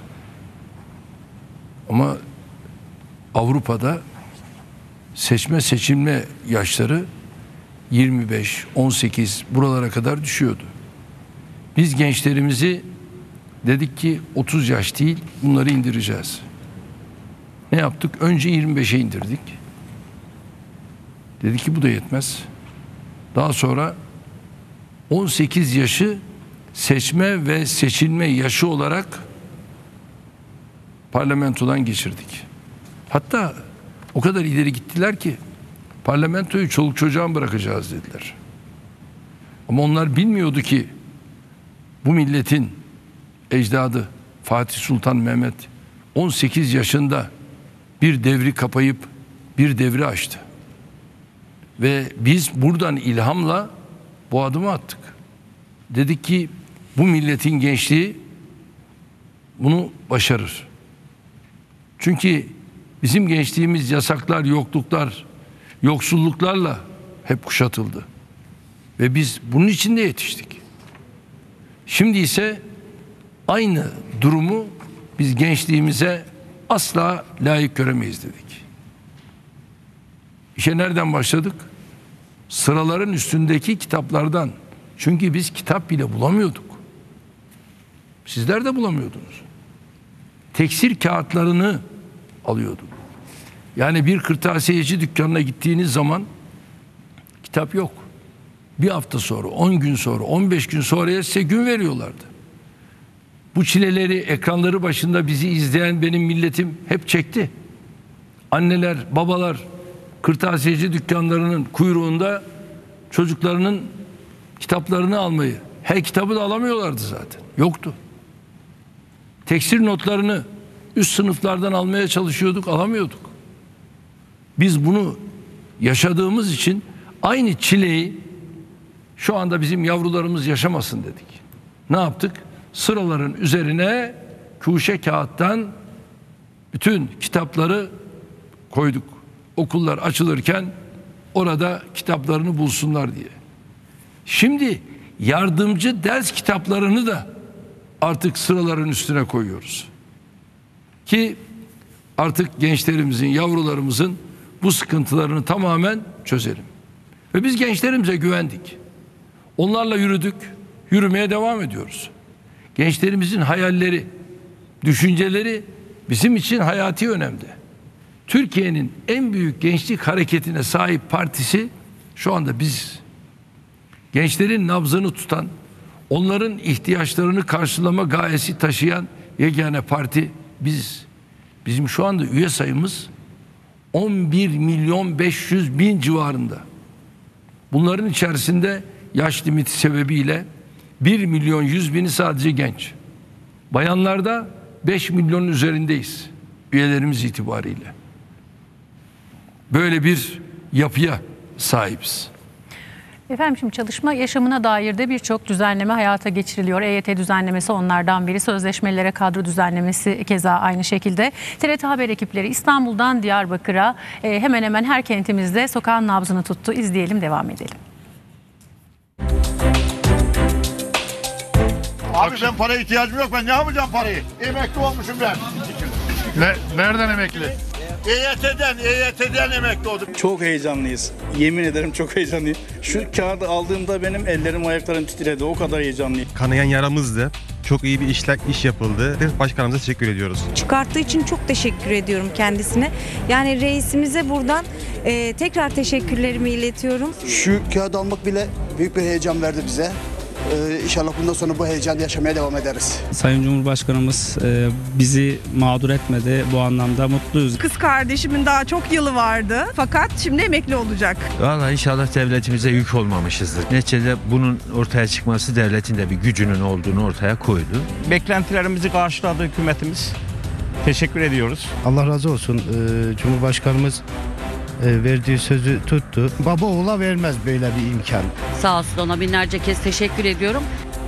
Ama Avrupa'da seçilme yaşları 25, 18 buralara kadar düşüyordu. Biz gençlerimizi dedik ki 30 yaş değil bunları indireceğiz. Ne yaptık? Önce 25'e indirdik. Dedik ki bu da yetmez. Daha sonra 18 yaşı seçme ve seçilme yaşı olarak parlamentodan geçirdik. Hatta o kadar ileri gittiler ki parlamentoyu çoluk çocuğa bırakacağız dediler. Ama onlar bilmiyordu ki bu milletin ecdadı Fatih Sultan Mehmet 18 yaşında bir devri kapayıp bir devri açtı. Ve biz buradan ilhamla bu adımı attık. Dedik ki bu milletin gençliği bunu başarır. Çünkü bizim gençliğimiz yasaklar, yokluklar, yoksulluklarla hep kuşatıldı. Ve biz bunun içinde yetiştik. Şimdi ise aynı durumu biz gençliğimize asla layık göremeyiz dedik. İşe nereden başladık? Sıraların üstündeki kitaplardan. Çünkü biz kitap bile bulamıyorduk. Sizler de bulamıyordunuz. Teksir kağıtlarını alıyorduk. Yani bir kırtasiyeci dükkanına gittiğiniz zaman kitap yok. Bir hafta sonra, 10 gün sonra, 15 gün sonraya size gün veriyorlardı. Bu çileleri ekranları başında bizi izleyen benim milletim hep çekti. Anneler, babalar kırtasiyeci dükkanlarının kuyruğunda çocuklarının kitaplarını almayı, her kitabı da alamıyorlardı zaten. Yoktu. Tekstil notlarını üst sınıflardan almaya çalışıyorduk, alamıyorduk. Biz bunu yaşadığımız için aynı çileyi şu anda bizim yavrularımız yaşamasın dedik. Ne yaptık? Sıraların üzerine kuşe kağıttan bütün kitapları koyduk. Okullar açılırken orada kitaplarını bulsunlar diye. Şimdi yardımcı ders kitaplarını da artık sıraların üstüne koyuyoruz. Ki artık gençlerimizin, yavrularımızın bu sıkıntılarını tamamen çözelim. Ve biz gençlerimize güvendik. Onlarla yürüdük, yürümeye devam ediyoruz. Gençlerimizin hayalleri, düşünceleri bizim için hayati önemde. Türkiye'nin en büyük gençlik hareketine sahip partisi şu anda biziz. Gençlerin nabzını tutan, onların ihtiyaçlarını karşılama gayesi taşıyan yegane parti biziz. Bizim şu anda üye sayımız 11.500.000 civarında. Bunların içerisinde yaş limiti sebebiyle 1.100.000'i sadece genç. Bayanlarda 5 milyonun üzerindeyiz üyelerimiz itibariyle. Böyle bir yapıya sahibiz. Efendim şimdi çalışma yaşamına dair de birçok düzenleme hayata geçiriliyor. EYT düzenlemesi onlardan biri. Sözleşmelere kadro düzenlemesi keza aynı şekilde. TRT Haber ekipleri İstanbul'dan Diyarbakır'a hemen hemen her kentimizde sokağın nabzını tuttu. İzleyelim, devam edelim. Abi ben paraya ihtiyacım yok. Ben ne yapacağım parayı? Emekli olmuşum ben. Nereden emekli? EYT'den emekli oldum. Çok heyecanlıyız. Yemin ederim çok heyecanlıyım. Şu kağıdı aldığımda benim ellerim ayaklarım titredi. O kadar heyecanlıyım. Kanayan yaramızdı. Çok iyi bir iş yapıldı. Başkanımıza teşekkür ediyoruz. Çıkarttığı için çok teşekkür ediyorum kendisine. Yani reisimize buradan tekrar teşekkürlerimi iletiyorum. Şu kağıdı almak bile büyük bir heyecan verdi bize. İnşallah bundan sonra bu heyecanı yaşamaya devam ederiz. Sayın Cumhurbaşkanımız bizi mağdur etmedi. Bu anlamda mutluyuz. Kız kardeşimin daha çok yılı vardı. Fakat şimdi emekli olacak. Vallahi inşallah devletimize yük olmamışızdır. Neticede bunun ortaya çıkması devletin de bir gücünün olduğunu ortaya koydu. Beklentilerimizi karşıladı hükümetimiz. Teşekkür ediyoruz. Allah razı olsun. Cumhurbaşkanımız verdiği sözü tuttu. Baba oğula vermez böyle bir imkan. Sağ olsun, ona binlerce kez teşekkür ediyorum.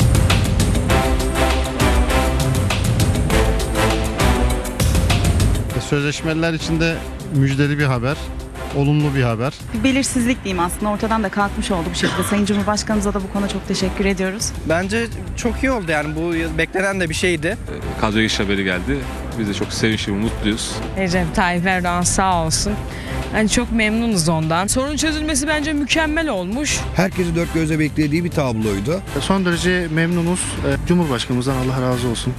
Sözleşmeler içinde müjdeli bir haber, olumlu bir haber. Bir belirsizlik diyeyim, aslında ortadan da kalkmış oldu bu şekilde. Sayın Cumhurbaşkanımıza da bu konuda çok teşekkür ediyoruz. Bence çok iyi oldu, yani bu beklenen de bir şeydi. Kadro giriş haberi geldi. Biz de çok sevinçli, mutluyuz. Recep Tayyip Erdoğan sağ olsun. Yani çok memnunuz ondan. Sorun çözülmesi bence mükemmel olmuş. Herkesi dört gözle beklediği bir tabloydu. Son derece memnunuz. Cumhurbaşkanımızdan Allah razı olsun.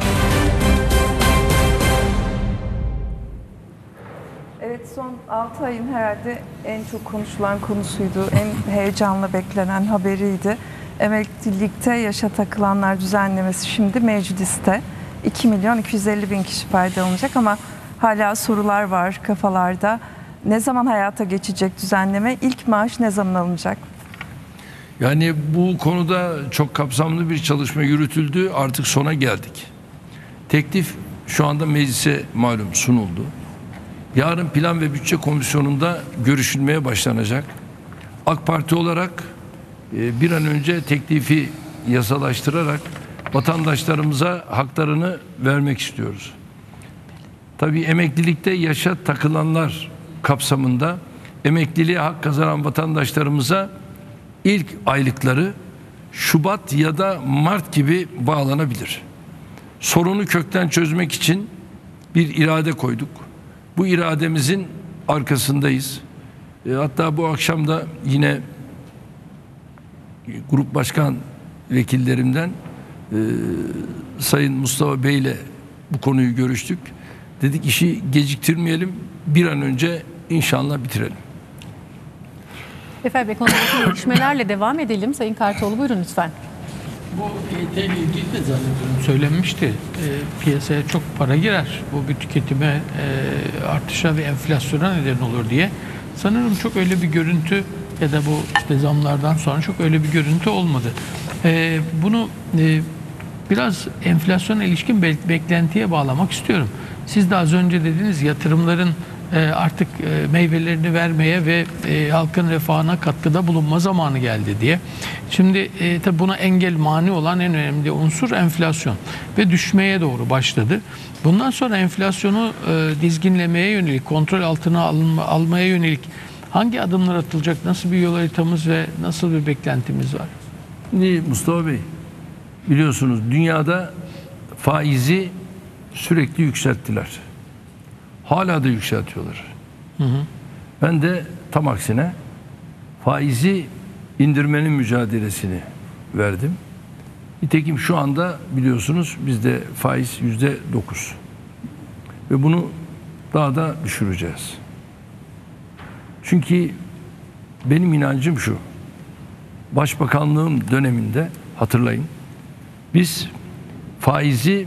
Evet, son 6 ayın herhalde en çok konuşulan konusuydu. En heyecanla beklenen haberiydi. Emeklilikte yaşa takılanlar düzenlemesi şimdi mecliste. 2.250.000 kişi faydalanacak ama hala sorular var kafalarda. Ne zaman hayata geçecek düzenleme? İlk maaş ne zaman alınacak? Yani bu konuda çok kapsamlı bir çalışma yürütüldü. Artık sona geldik. Teklif şu anda meclise malum sunuldu. Yarın Plan ve Bütçe Komisyonu'nda görüşülmeye başlanacak. AK Parti olarak bir an önce teklifi yasalaştırarak vatandaşlarımıza haklarını vermek istiyoruz. Tabii emeklilikte yaşa takılanlar kapsamında emekliliğe hak kazanan vatandaşlarımıza ilk aylıkları Şubat ya da Mart gibi bağlanabilir. Sorunu kökten çözmek için bir irade koyduk. Bu irademizin arkasındayız. Hatta bu akşam da yine grup başkan vekillerimden Sayın Mustafa Bey ile bu konuyu görüştük. Dedik işi geciktirmeyelim, bir an önce inşallah bitirelim. Efendim konudaki gelişmelerle devam edelim. Sayın Kartoğlu buyurun lütfen. Bu EYT ile ilgili de zannediyorum söylenmişti. Piyasaya çok para girer. Bu bir tüketime artışa ve enflasyona neden olur diye. Sanırım çok öyle bir görüntü ya da bu işte zamlardan sonra çok öyle bir görüntü olmadı. Bunu biraz enflasyona ilişkin beklentiye bağlamak istiyorum. Siz de az önce dediniz yatırımların artık meyvelerini vermeye ve halkın refahına katkıda bulunma zamanı geldi diye. Şimdi tabi buna engel mani olan en önemli unsur enflasyon ve düşmeye doğru başladı. Bundan sonra enflasyonu dizginlemeye yönelik, kontrol altına almaya yönelik hangi adımlar atılacak, nasıl bir yol haritamız ve nasıl bir beklentimiz var? Şimdi Mustafa Bey, biliyorsunuz dünyada faizi sürekli yükselttiler. Hala da yükseltiyorlar. Ben de tam aksine faizi indirmenin mücadelesini verdim. Nitekim şu anda biliyorsunuz bizde faiz %9. Ve bunu daha da düşüreceğiz. Çünkü benim inancım şu. Başbakanlığım döneminde hatırlayın. Biz faizi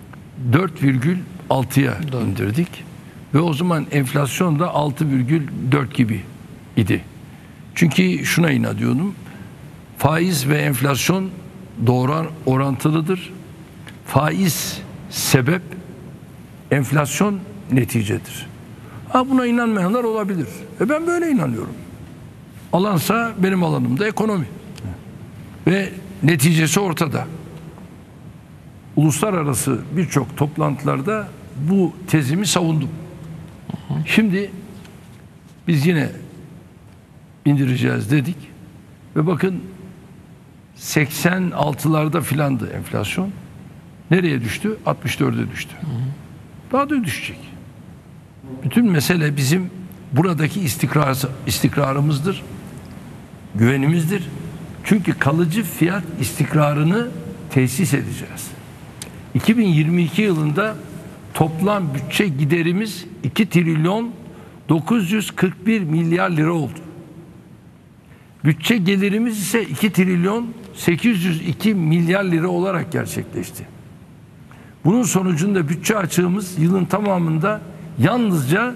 4,6'ya indirdik. Ve o zaman enflasyon da 6,4 gibi idi. Çünkü şuna inanıyordum. Faiz ve enflasyon doğru orantılıdır. Faiz sebep, enflasyon neticedir. Buna inanmayanlar olabilir. Ben böyle inanıyorum. Alansa benim alanım da ekonomi. Ve neticesi ortada. Uluslararası birçok toplantılarda bu tezimi savundum. Şimdi biz yine indireceğiz dedik ve bakın 86'larda filandı enflasyon. Nereye düştü? 64'e düştü. Daha da düşecek. Bütün mesele bizim buradaki istikrarımızdır, güvenimizdir. Çünkü kalıcı fiyat istikrarını tesis edeceğiz. 2022 yılında toplam bütçe giderimiz 2 trilyon 941 milyar lira oldu. Bütçe gelirimiz ise 2 trilyon 802 milyar lira olarak gerçekleşti. Bunun sonucunda bütçe açığımız yılın tamamında yalnızca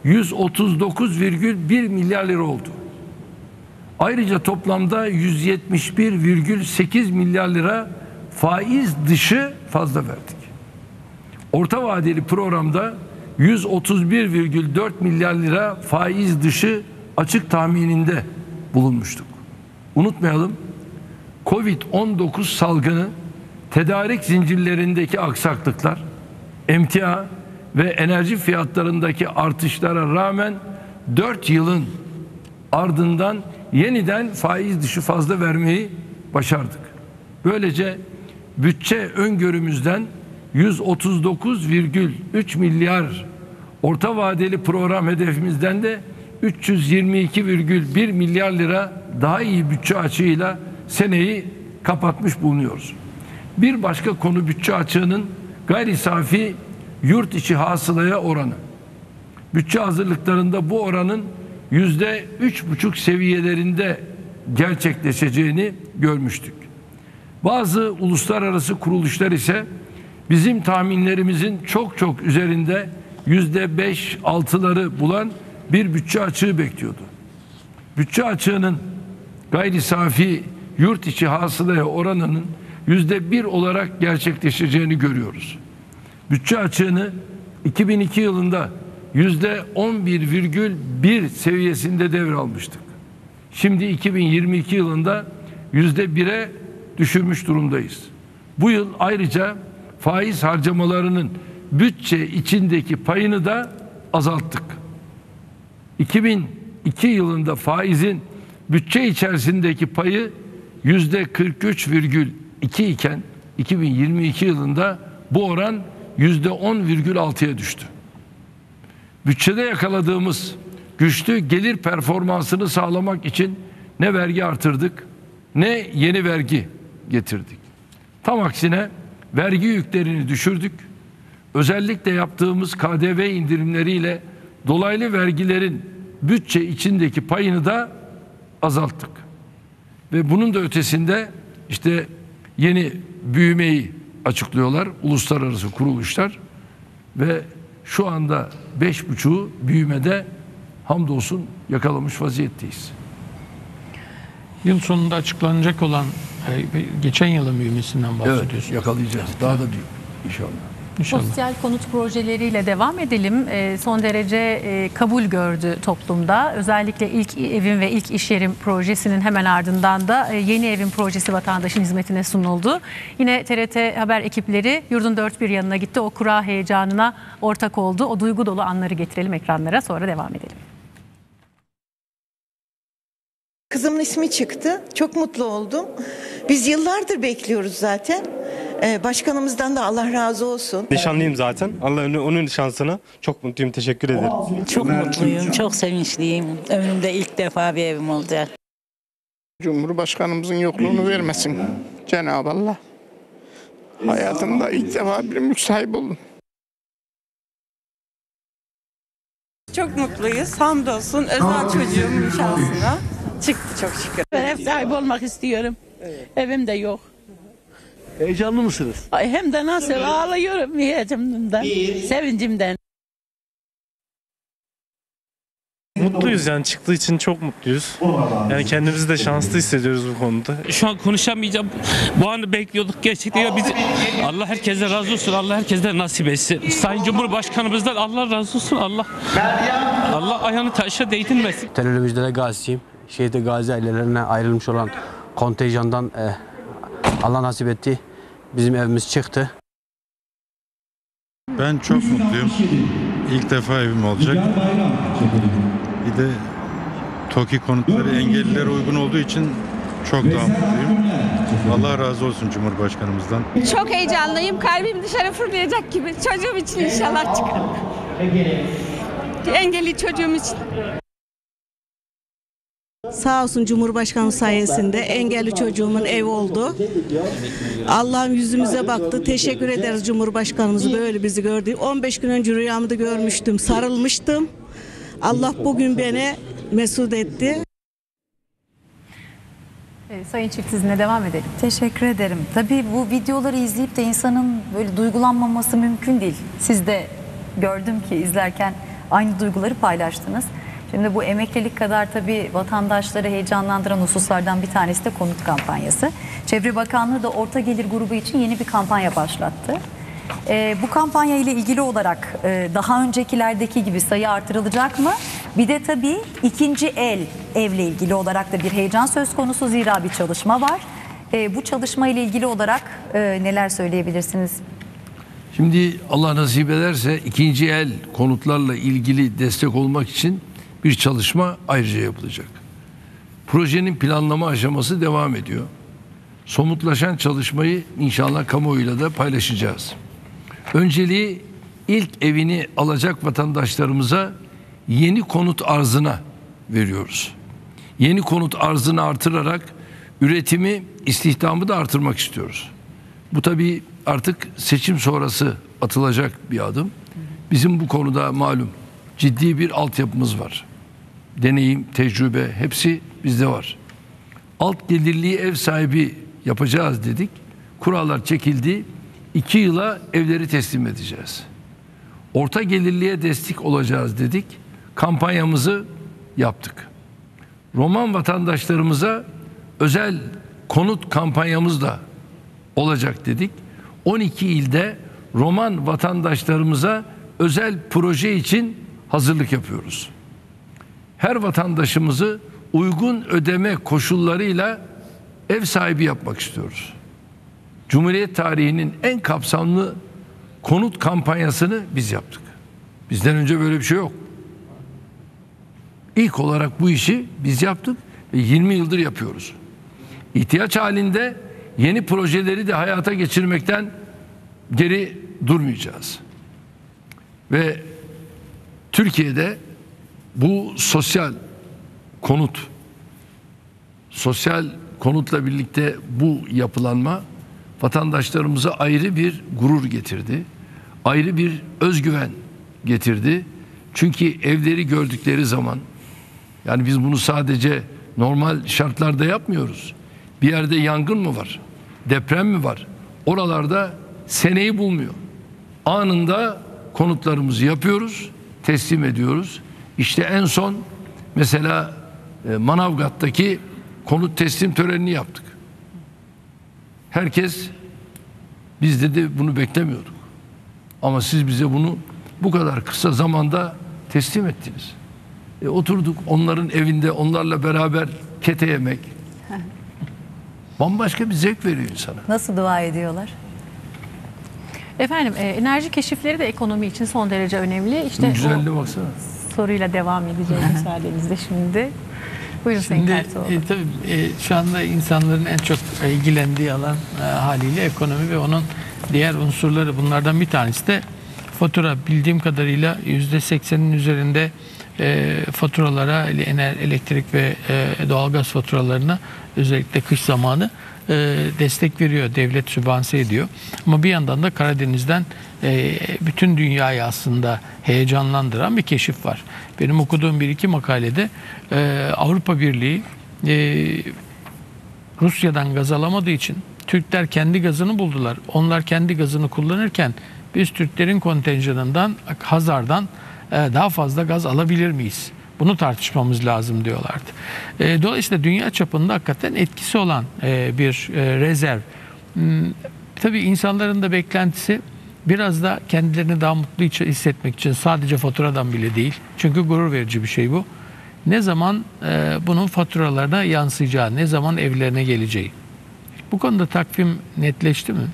139,1 milyar lira oldu. Ayrıca toplamda 171,8 milyar lira faiz dışı fazla verdik. Orta vadeli programda 131,4 milyar lira faiz dışı açık tahmininde bulunmuştuk. Unutmayalım, Covid-19 salgını, tedarik zincirlerindeki aksaklıklar, emtia ve enerji fiyatlarındaki artışlara rağmen 4 yılın ardından yeniden faiz dışı fazla vermeyi başardık. Böylece bütçe öngörümüzden 139,3 milyar, orta vadeli program hedefimizden de 322,1 milyar lira daha iyi bütçe açığıyla seneyi kapatmış bulunuyoruz. Bir başka konu bütçe açığının gayri safi yurt içi hasılaya oranı. Bütçe hazırlıklarında bu oranın %3,5 seviyelerinde gerçekleşeceğini görmüştük. Bazı uluslararası kuruluşlar ise bizim tahminlerimizin çok üzerinde %5-6'ları bulan bir bütçe açığı bekliyordu. Bütçe açığının gayri safi yurt içi hasılaya oranının %1 olarak gerçekleşeceğini görüyoruz. Bütçe açığını 2002 yılında %11,1 seviyesinde devralmıştık. Şimdi 2022 yılında %1'e düşürmüş durumdayız. Bu yıl ayrıca faiz harcamalarının bütçe içindeki payını da azalttık. 2002 yılında faizin bütçe içerisindeki payı %43,2 iken 2022 yılında bu oran %10,6'ya düştü. Bütçede yakaladığımız güçlü gelir performansını sağlamak için ne vergi artırdık ne yeni vergi getirdik. Tam aksine vergi yüklerini düşürdük. Özellikle yaptığımız KDV indirimleriyle dolaylı vergilerin bütçe içindeki payını da azalttık. Ve bunun da ötesinde işte yeni büyümeyi açıklıyorlar uluslararası kuruluşlar ve şu anda 5,5'u büyümede hamdolsun yakalamış vaziyetteyiz. Yıl sonunda açıklanacak olan geçen yılın büyümesinden bahsediyorsunuz. Evet, yakalayacağız. Daha da büyük inşallah. Sosyal konut projeleriyle devam edelim. Son derece kabul gördü toplumda. Özellikle ilk evim ve ilk iş yerim projesinin hemen ardından da yeni evim projesi vatandaşın hizmetine sunuldu. Yine TRT Haber ekipleri yurdun dört bir yanına gitti. O kura heyecanına ortak oldu. O duygu dolu anları getirelim ekranlara, sonra devam edelim. Kızımın ismi çıktı. Çok mutlu oldum. Biz yıllardır bekliyoruz zaten. Başkanımızdan da Allah razı olsun. Nişanlıyım zaten. Allah onun şansına çok mutluyum. Teşekkür ederim. Çok mutluyum, çok sevinçliyim. Ömrümde ilk defa bir evim olacak. Cumhurbaşkanımızın yokluğunu vermesin Cenab-ı Allah. Hayatımda ilk defa bir mülk sahibi oldum. Çok mutluyuz. Hamdolsun özel çocuğumun şansına çıktı çok şükür. Ben ev sahibi olmak istiyorum. Evet. Evim de yok. Heyecanlı mısınız? Ay hem de nasıl ağlıyorum heyecanımdan, sevincimden. Mutluyuz yani, çıktığı için çok mutluyuz. Yani kendimizi de şanslı hissediyoruz bu konuda. Şu an konuşamayacağım. Bu anı bekliyorduk gerçekten. Ya biz, Allah herkese razı olsun. Allah herkese nasip etsin. Sayın Cumhurbaşkanımızdan Allah razı olsun. Allah ayağını taşa değdirmesin. Terör müjdele gazisiyim. Şehit gazi ailelerine ayrılmış olan kontenjandan Allah nasip etti. Bizim evimiz çıktı. Ben çok mutluyum. İlk defa evim olacak. Bir de TOKİ konutları engellilere uygun olduğu için çok daha mutluyum. Allah razı olsun Cumhurbaşkanımızdan. Çok heyecanlıyım. Kalbim dışarı fırlayacak gibi. Çocuğum için inşallah çıkar. Engelli çocuğum için. Sağ olsun Cumhurbaşkanı sayesinde engelli çocuğumun evi oldu. Allah'ım yüzümüze baktı. Teşekkür ederiz Cumhurbaşkanımız böyle bizi gördü. 15 gün önce rüyamda görmüştüm. Sarılmıştım. Allah bugün beni mesut etti. Sayın Çift, sizinle devam edelim. Teşekkür ederim. Tabii bu videoları izleyip de insanın böyle duygulanmaması mümkün değil. Siz de gördüm ki izlerken aynı duyguları paylaştınız. Şimdi bu emeklilik kadar tabii vatandaşları heyecanlandıran hususlardan bir tanesi de konut kampanyası. Çevre Bakanlığı da orta gelir grubu için yeni bir kampanya başlattı. Bu kampanya ile ilgili olarak daha öncekilerdeki gibi sayı artırılacak mı? Bir de tabii ikinci el evle ilgili olarak da bir heyecan söz konusu, zira bir çalışma var. Bu çalışma ile ilgili olarak neler söyleyebilirsiniz? Şimdi Allah nasip ederse ikinci el konutlarla ilgili destek olmak için bir çalışma ayrıca yapılacak. Projenin planlama aşaması devam ediyor. Somutlaşan çalışmayı inşallah kamuoyuyla da paylaşacağız. Önceliği ilk evini alacak vatandaşlarımıza yeni konut arzına veriyoruz. Yeni konut arzını artırarak üretimi, istihdamı da artırmak istiyoruz. Bu tabii artık seçim sonrası atılacak bir adım. Bizim bu konuda malum ciddi bir altyapımız var. Deneyim, tecrübe hepsi bizde var. Alt gelirliği ev sahibi yapacağız dedik. Kurallar çekildi. 2 yıla evleri teslim edeceğiz. Orta gelirliğe destek olacağız dedik. Kampanyamızı yaptık. Roman vatandaşlarımıza özel konut kampanyamız da olacak dedik. 12 ilde Roman vatandaşlarımıza özel proje için hazırlık yapıyoruz. Her vatandaşımızı uygun ödeme koşullarıyla ev sahibi yapmak istiyoruz. Cumhuriyet tarihinin en kapsamlı konut kampanyasını biz yaptık. Bizden önce böyle bir şey yok. İlk olarak bu işi biz yaptık ve 20 yıldır yapıyoruz. İhtiyaç halinde yeni projeleri de hayata geçirmekten geri durmayacağız. Ve Türkiye'de bu sosyal konutla birlikte bu yapılanma vatandaşlarımıza ayrı bir gurur getirdi. Ayrı bir özgüven getirdi. Çünkü evleri gördükleri zaman, yani biz bunu sadece normal şartlarda yapmıyoruz. Bir yerde yangın mı var? deprem mi var? Oralarda seneyi bulmuyor. Anında konutlarımızı yapıyoruz, teslim ediyoruz. İşte en son mesela Manavgat'taki konut teslim törenini yaptık. Herkes, biz dedi bunu beklemiyorduk. Ama siz bize bunu bu kadar kısa zamanda teslim ettiniz. Oturduk onların evinde, onlarla beraber kete yemek. Bambaşka bir zevk veriyor insana. Nasıl dua ediyorlar? Efendim enerji keşifleri de ekonomi için son derece önemli. İşte güzelliğe baksana. Soruyla devam edeceğim müsaadenizle şimdi. Buyurun Sayın Ertuğrul. Tabii şu anda insanların en çok ilgilendiği alan haliyle ekonomi ve onun diğer unsurları. Bunlardan bir tanesi de fatura. Bildiğim kadarıyla %80'in üzerinde faturalara, elektrik ve doğalgaz faturalarına özellikle kış zamanı destek veriyor. Devlet sübvanse ediyor. Ama bir yandan da Karadeniz'den bütün dünyayı aslında heyecanlandıran bir keşif var. Benim okuduğum bir iki makalede Avrupa Birliği Rusya'dan gaz alamadığı için Türkler kendi gazını buldular. Onlar kendi gazını kullanırken biz Türklerin kontenjanından, Hazar'dan daha fazla gaz alabilir miyiz? Bunu tartışmamız lazım diyorlardı. Dolayısıyla dünya çapında hakikaten etkisi olan bir rezerv. Tabii insanların da beklentisi biraz da kendilerini daha mutlu hissetmek için, sadece faturadan bile değil. Çünkü gurur verici bir şey bu. Ne zaman bunun faturalarına yansıyacağı, ne zaman evlerine geleceği. Bu konuda takvim netleşti mi?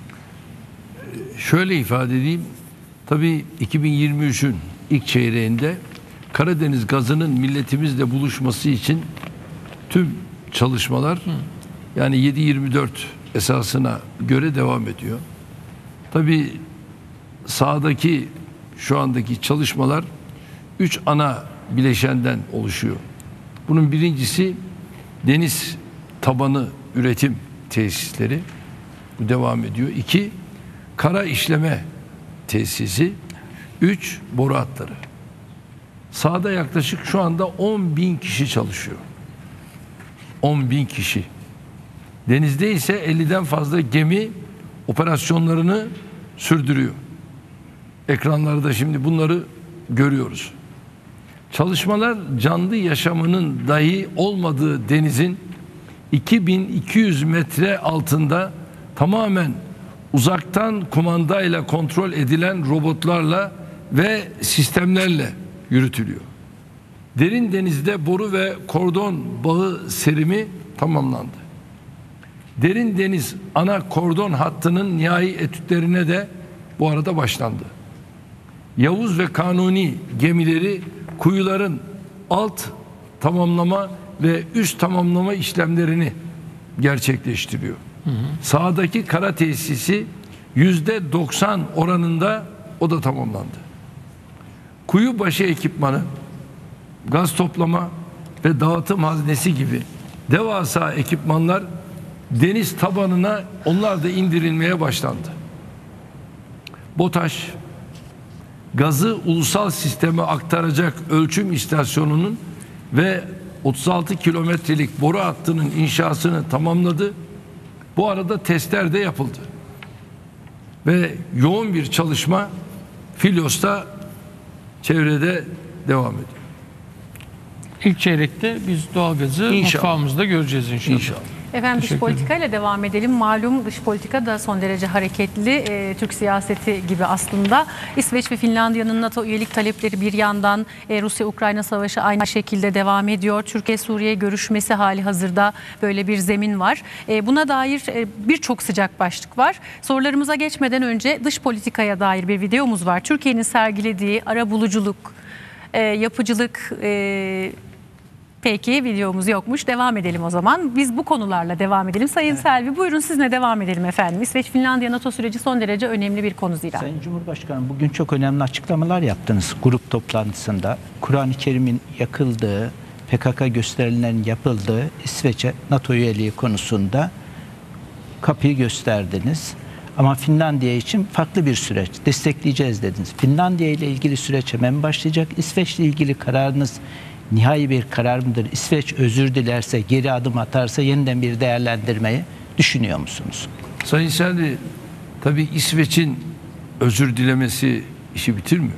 Şöyle ifade edeyim. Tabii 2023'ün ilk çeyreğinde Karadeniz gazının milletimizle buluşması için tüm çalışmalar yani 7/24 esasına göre devam ediyor. Tabii sahadaki şu andaki çalışmalar 3 ana bileşenden oluşuyor. Bunun birincisi deniz tabanı üretim tesisleri. Bu devam ediyor. 2 kara işleme tesisi. 3 boru hatları. Sahada yaklaşık şu anda 10.000 kişi çalışıyor. 10.000 kişi. Denizde ise 50'den fazla gemi operasyonlarını sürdürüyor. Ekranlarda şimdi bunları görüyoruz. Çalışmalar canlı yaşamının dahi olmadığı denizin 2200 metre altında tamamen uzaktan kumandayla kontrol edilen robotlarla ve sistemlerle yürütülüyor. Derin denizde boru ve kordon bağı serimi tamamlandı. Derin deniz ana kordon hattının nihai etütlerine de bu arada başlandı. Yavuz ve Kanuni gemileri kuyuların alt tamamlama ve üst tamamlama işlemlerini gerçekleştiriyor. Sahadaki kara tesisi %90 oranında o da tamamlandı. Kuyu başı ekipmanı, gaz toplama ve dağıtım haznesi gibi devasa ekipmanlar deniz tabanına onlar da indirilmeye başlandı. BOTAŞ gazı ulusal sisteme aktaracak ölçüm istasyonunun ve 36 kilometrelik boru hattının inşasını tamamladı. Bu arada testler de yapıldı. Ve yoğun bir çalışma Filyos'ta çevrede devam ediyor. İlk çeyrekte biz doğalgazı mutfağımızda göreceğiz inşallah. Efendim dış politikayla devam edelim. Malum dış politika da son derece hareketli. Türk siyaseti gibi aslında. İsveç ve Finlandiya'nın NATO üyelik talepleri bir yandan, Rusya-Ukrayna savaşı aynı şekilde devam ediyor. Türkiye-Suriye görüşmesi hali hazırda böyle bir zemin var. Buna dair birçok sıcak başlık var. Sorularımıza geçmeden önce dış politikaya dair bir videomuz var. Türkiye'nin sergilediği arabuluculuk, yapıcılık. Peki videomuz yokmuş. Devam edelim o zaman. Biz bu konularla devam edelim. Sayın Selvi buyurun sizinle devam edelim efendim. İsveç-Finlandiya NATO süreci son derece önemli bir konu zira. Sayın Cumhurbaşkanım bugün çok önemli açıklamalar yaptınız grup toplantısında. Kur'an-ı Kerim'in yakıldığı, PKK gösterilerinin yapıldığı İsveç'e NATO üyeliği konusunda kapıyı gösterdiniz. Ama Finlandiya için farklı bir süreç. Destekleyeceğiz dediniz. Finlandiya ile ilgili süreç hemen başlayacak. İsveç ile ilgili kararınız nihai bir karar mıdır? İsveç özür dilerse, geri adım atarsa yeniden bir değerlendirmeyi düşünüyor musunuz? Sayın Selvi, tabii İsveç'in özür dilemesi işi bitirmiyor.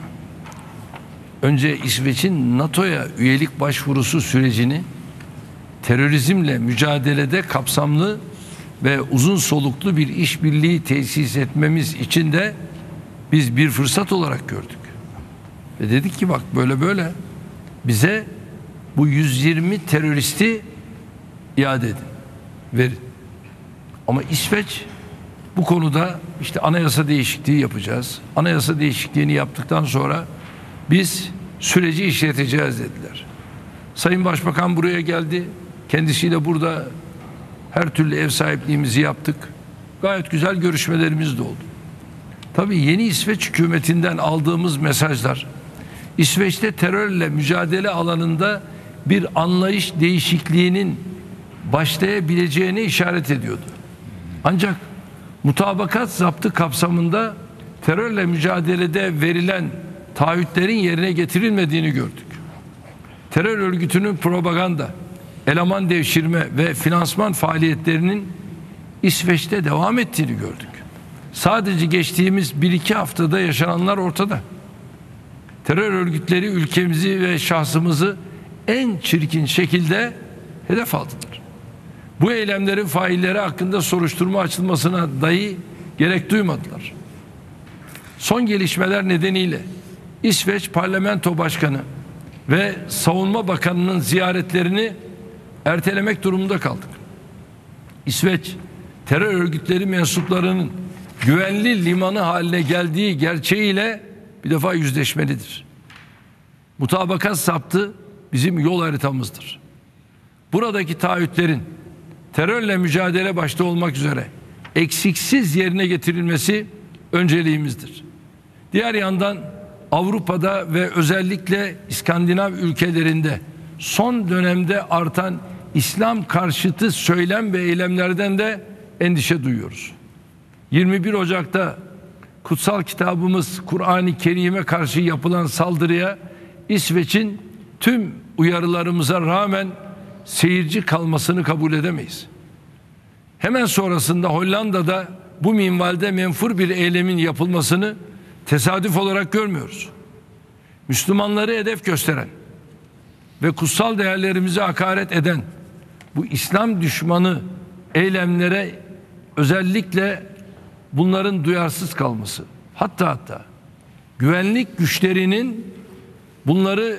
Önce İsveç'in NATO'ya üyelik başvurusu sürecini terörizmle mücadelede kapsamlı ve uzun soluklu bir işbirliği tesis etmemiz için de biz bir fırsat olarak gördük. Ve dedik ki bak böyle bize bu 120 teröristi iade edin, verin. Ama İsveç bu konuda işte anayasa değişikliği yapacağız. Anayasa değişikliğini yaptıktan sonra biz süreci işleteceğiz dediler. Sayın Başbakan buraya geldi. Kendisiyle burada her türlü ev sahipliğimizi yaptık. Gayet güzel görüşmelerimiz de oldu. Tabii yeni İsveç hükümetinden aldığımız mesajlar İsveç'te terörle mücadele alanında bir anlayış değişikliğinin başlayabileceğine işaret ediyordu. Ancak mutabakat zaptı kapsamında terörle mücadelede verilen taahhütlerin yerine getirilmediğini gördük. Terör örgütünün propaganda, eleman devşirme ve finansman faaliyetlerinin İsveç'te devam ettiğini gördük. Sadece geçtiğimiz 1-2 haftada yaşananlar ortada. Terör örgütleri ülkemizi ve şahsımızı en çirkin şekilde hedef aldılar. Bu eylemlerin failleri hakkında soruşturma açılmasına dahi gerek duymadılar. Son gelişmeler nedeniyle İsveç Parlamento Başkanı ve Savunma Bakanı'nın ziyaretlerini ertelemek durumunda kaldık. İsveç, terör örgütleri mensuplarının güvenli limanı haline geldiği gerçeğiyle bir defa yüzleşmelidir. Mutabakat zaptı bizim yol haritamızdır. Buradaki taahhütlerin terörle mücadele başta olmak üzere eksiksiz yerine getirilmesi önceliğimizdir. Diğer yandan Avrupa'da ve özellikle İskandinav ülkelerinde son dönemde artan İslam karşıtı söylem ve eylemlerden de endişe duyuyoruz. 21 Ocak'ta kutsal kitabımız Kur'an-ı Kerim'e karşı yapılan saldırıya İsveç'in tüm uyarılarımıza rağmen seyirci kalmasını kabul edemeyiz. Hemen sonrasında Hollanda'da bu minvalde menfur bir eylemin yapılmasını tesadüf olarak görmüyoruz. Müslümanları hedef gösteren ve kutsal değerlerimize hakaret eden bu İslam düşmanı eylemlere özellikle bunların duyarsız kalması, hatta güvenlik güçlerinin bunları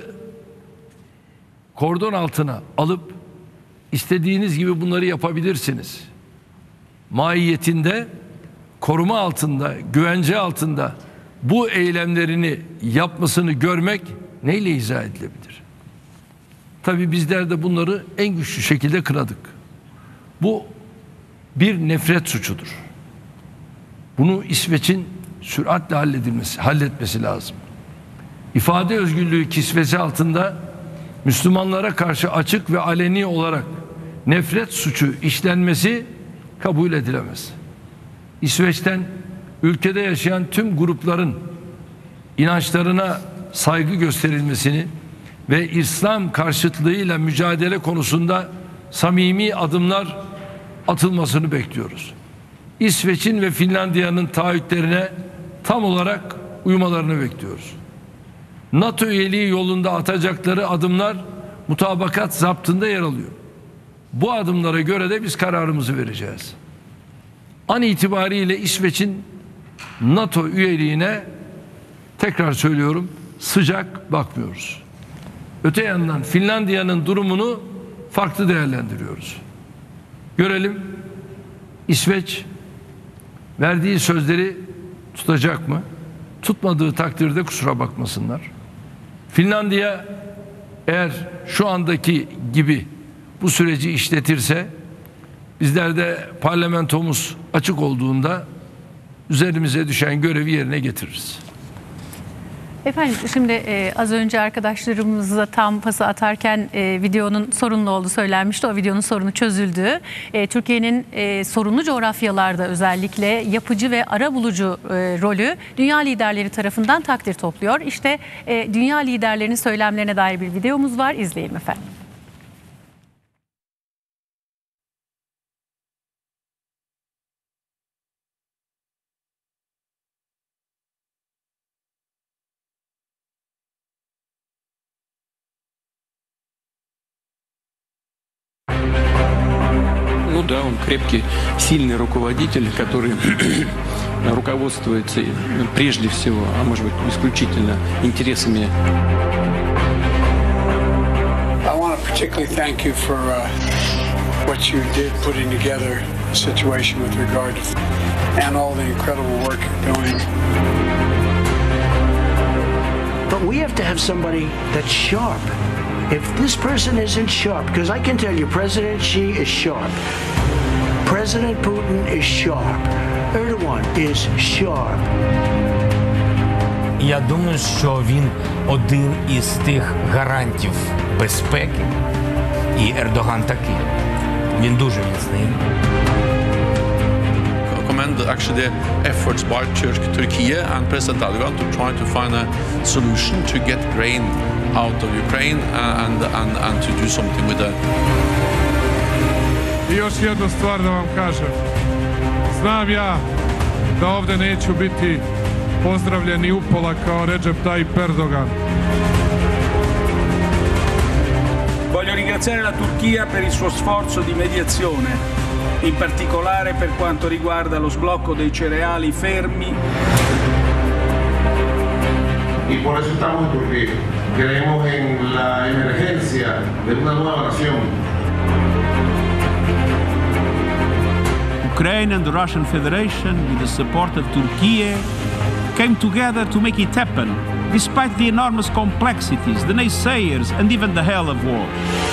kordon altına alıp istediğiniz gibi bunları yapabilirsiniz mahiyetinde, koruma altında, güvence altında bu eylemlerini yapmasını görmek neyle izah edilebilir? Tabii bizler de bunları en güçlü şekilde kınadık. Bu bir nefret suçudur. Bunu İsveç'in süratle halletmesi lazım. İfade özgürlüğü kisvesi altında Müslümanlara karşı açık ve aleni olarak nefret suçu işlenmesi kabul edilemez. İsveç'ten ülkede yaşayan tüm grupların inançlarına saygı gösterilmesini ve İslam karşıtlığıyla mücadele konusunda samimi adımlar atılmasını bekliyoruz. İsveç'in ve Finlandiya'nın taahhütlerine tam olarak uymalarını bekliyoruz. NATO üyeliği yolunda atacakları adımlar mutabakat zaptında yer alıyor. Bu adımlara göre de biz kararımızı vereceğiz. An itibariyle İsveç'in NATO üyeliğine, tekrar söylüyorum, sıcak bakmıyoruz. Öte yandan Finlandiya'nın durumunu farklı değerlendiriyoruz. Görelim, İsveç verdiği sözleri tutacak mı? Tutmadığı takdirde kusura bakmasınlar. Finlandiya eğer şu andaki gibi bu süreci işletirse, bizler de parlamentomuz açık olduğunda üzerimize düşen görevi yerine getiririz. Efendim şimdi az önce arkadaşlarımızla tam pası atarken videonun sorunlu olduğu söylenmişti. O videonun sorunu çözüldü. Türkiye'nin sorunlu coğrafyalarda özellikle yapıcı ve arabulucu rolü dünya liderleri tarafından takdir topluyor. İşte dünya liderlerinin söylemlerine dair bir videomuz var. İzleyelim efendim. да, он крепкий, сильный руководитель, который руководствуется прежде всего, а может быть исключительно интересами. I want to particularly thank you for what you did putting together a situation with regard to and all the incredible work you're doing. But we have to have somebody that's sharp. If this person isn't sharp, because I can tell you, President Xi is sharp. President Putin is sharp. Erdogan is sharp. Я думаю, що він один із тих гарантів безпеки. І Ердоган такий. Він дуже міцний. Commend actually the efforts by Turkey and President Erdogan to try to find a solution to get grain out of Ukraine and to do something with that. I još jednu stvar da vam kažem. Znam ja da ovdje neću biti pozdravljeni upola kao Recep Tayyip Erdogan. Voglio ringraziare la Turchia per il suo sforzo di mediazione, in particolare per quanto riguarda lo sblocco dei cereali fermi. Y por eso estamos en Turquía. Creemos en la emergencia de una nueva nación. Ukraine and the Russian Federation, with the support of Turkey, came together to make it happen, despite the enormous complexities, the naysayers, and even the hell of war.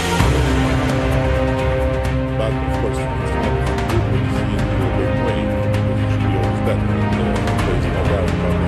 But of course, it's not good to see the way there is no doubt about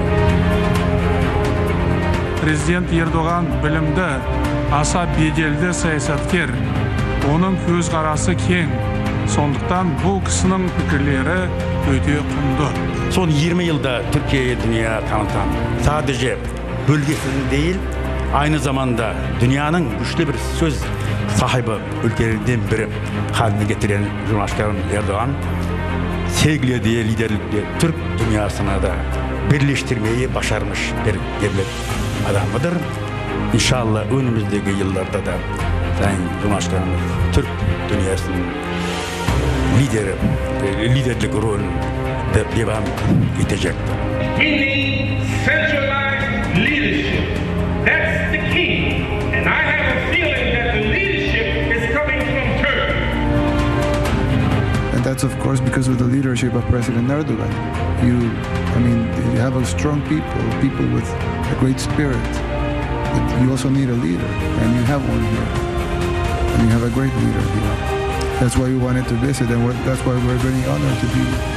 it. Президент Ердоған білімді, аса беделді саясаткер. Оның көзқарасы кең. Сондықтан бұл кісінің пікірлері өте құнды. Son 20 yılda Türkiye'yi dünya tanıtan, sadece bölgesinin değil, aynı zamanda dünyanın güçlü bir söz sahibi ülkelerinden biri haline getiren Cumhurbaşkanı Erdoğan, sevgili diye liderlikle Türk dünyasına da birleştirmeyi başarmış bir devlet adamıdır. İnşallah önümüzdeki yıllarda da Sayın Cumhurbaşkanımız Türk dünyasının liderlik rolünde devam edecektir. We need centralized leadership. That's the key. And I have a feeling that the leadership is coming from Turkey. And that's of course because of the leadership of President Erdogan. You have a strong people with a great spirit. But you also need a leader, and you have one here. And you have a great leader here. That's why we wanted to visit, and that's why we're very honored to be here.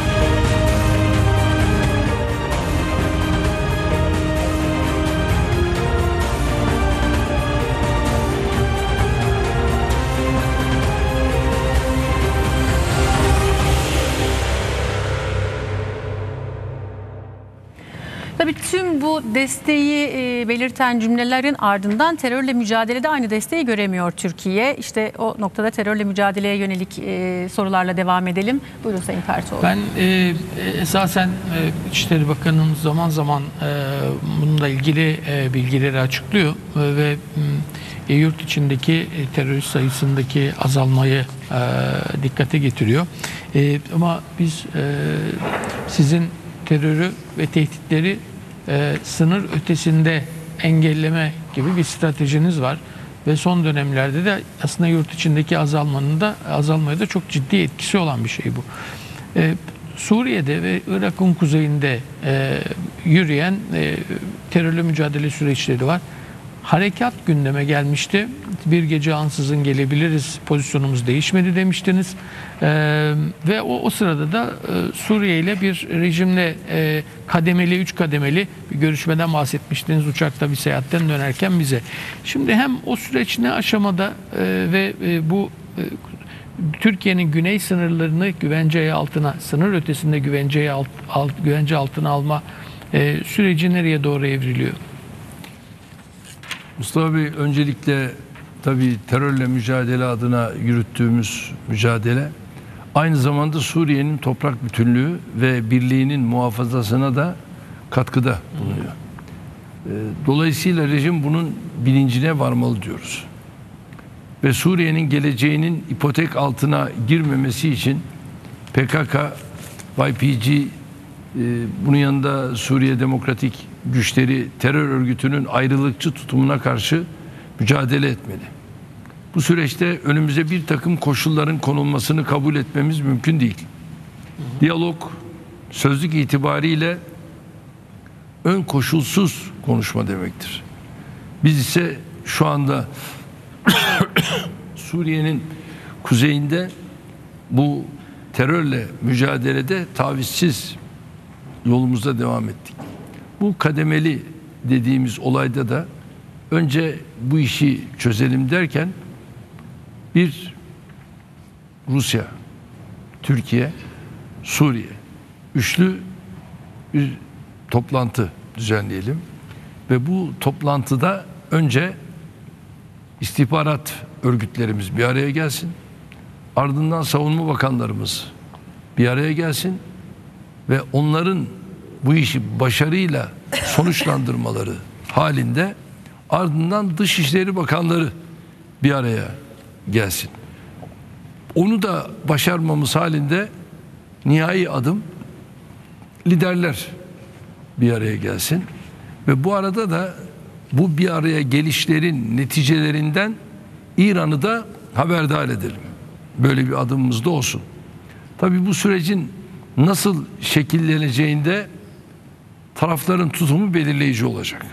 Tabii tüm bu desteği belirten cümlelerin ardından terörle mücadelede aynı desteği göremiyor Türkiye. İşte o noktada terörle mücadeleye yönelik sorularla devam edelim. Buyurun Sayın Pertoğlu. Ben esasen İçişleri Bakanımız zaman zaman bununla ilgili bilgileri açıklıyor ve yurt içindeki terörist sayısındaki azalmayı dikkate getiriyor. Ama biz sizin terörü ve tehditleri sınır ötesinde engelleme gibi bir stratejiniz var ve son dönemlerde de aslında yurt içindeki azalmaya da çok ciddi etkisi olan bir şey bu. Suriye'de ve Irak'ın kuzeyinde yürüyen terörle mücadele süreçleri var. Harekat gündeme gelmişti. Bir gece ansızın gelebiliriz, pozisyonumuz değişmedi demiştiniz. Ve o sırada da Suriye ile bir rejimle kademeli, 3 kademeli bir görüşmeden bahsetmiştiniz uçakta bir seyahatten dönerken bize. Şimdi hem o süreç ne aşamada ve bu Türkiye'nin güney sınırlarını güvence altına, sınır ötesinde güvence altına alma süreci nereye doğru evriliyor? Mustafa Bey, öncelikle tabii terörle mücadele adına yürüttüğümüz mücadele aynı zamanda Suriye'nin toprak bütünlüğü ve birliğinin muhafazasına da katkıda bulunuyor. Dolayısıyla rejim bunun bilincine varmalı diyoruz. ve Suriye'nin geleceğinin ipotek altına girmemesi için PKK, YPG, bunun yanında Suriye Demokratik Güçleri terör örgütünün ayrılıkçı tutumuna karşı mücadele etmeli. Bu süreçte önümüze bir takım koşulların konulmasını kabul etmemiz mümkün değil. Diyalog, sözlük itibariyle ön koşulsuz konuşma demektir. Biz ise şu anda Suriye'nin kuzeyinde bu terörle mücadelede tavizsiz yolumuza devam ettik. Bu kademeli dediğimiz olayda da önce bu işi çözelim derken bir Rusya, Türkiye, Suriye üçlü bir toplantı düzenleyelim ve bu toplantıda önce istihbarat örgütlerimiz bir araya gelsin, ardından savunma bakanlarımız bir araya gelsin ve onların bu işi başarıyla sonuçlandırmaları halinde ardından Dışişleri Bakanları bir araya gelsin. Onu da başarmamız halinde nihai adım liderler bir araya gelsin ve bu arada da bu bir araya gelişlerin neticelerinden İran'ı da haberdar edelim. Böyle bir adımımız da olsun. Tabii bu sürecin nasıl şekilleneceğinde tarafların tutumu belirleyici olacak.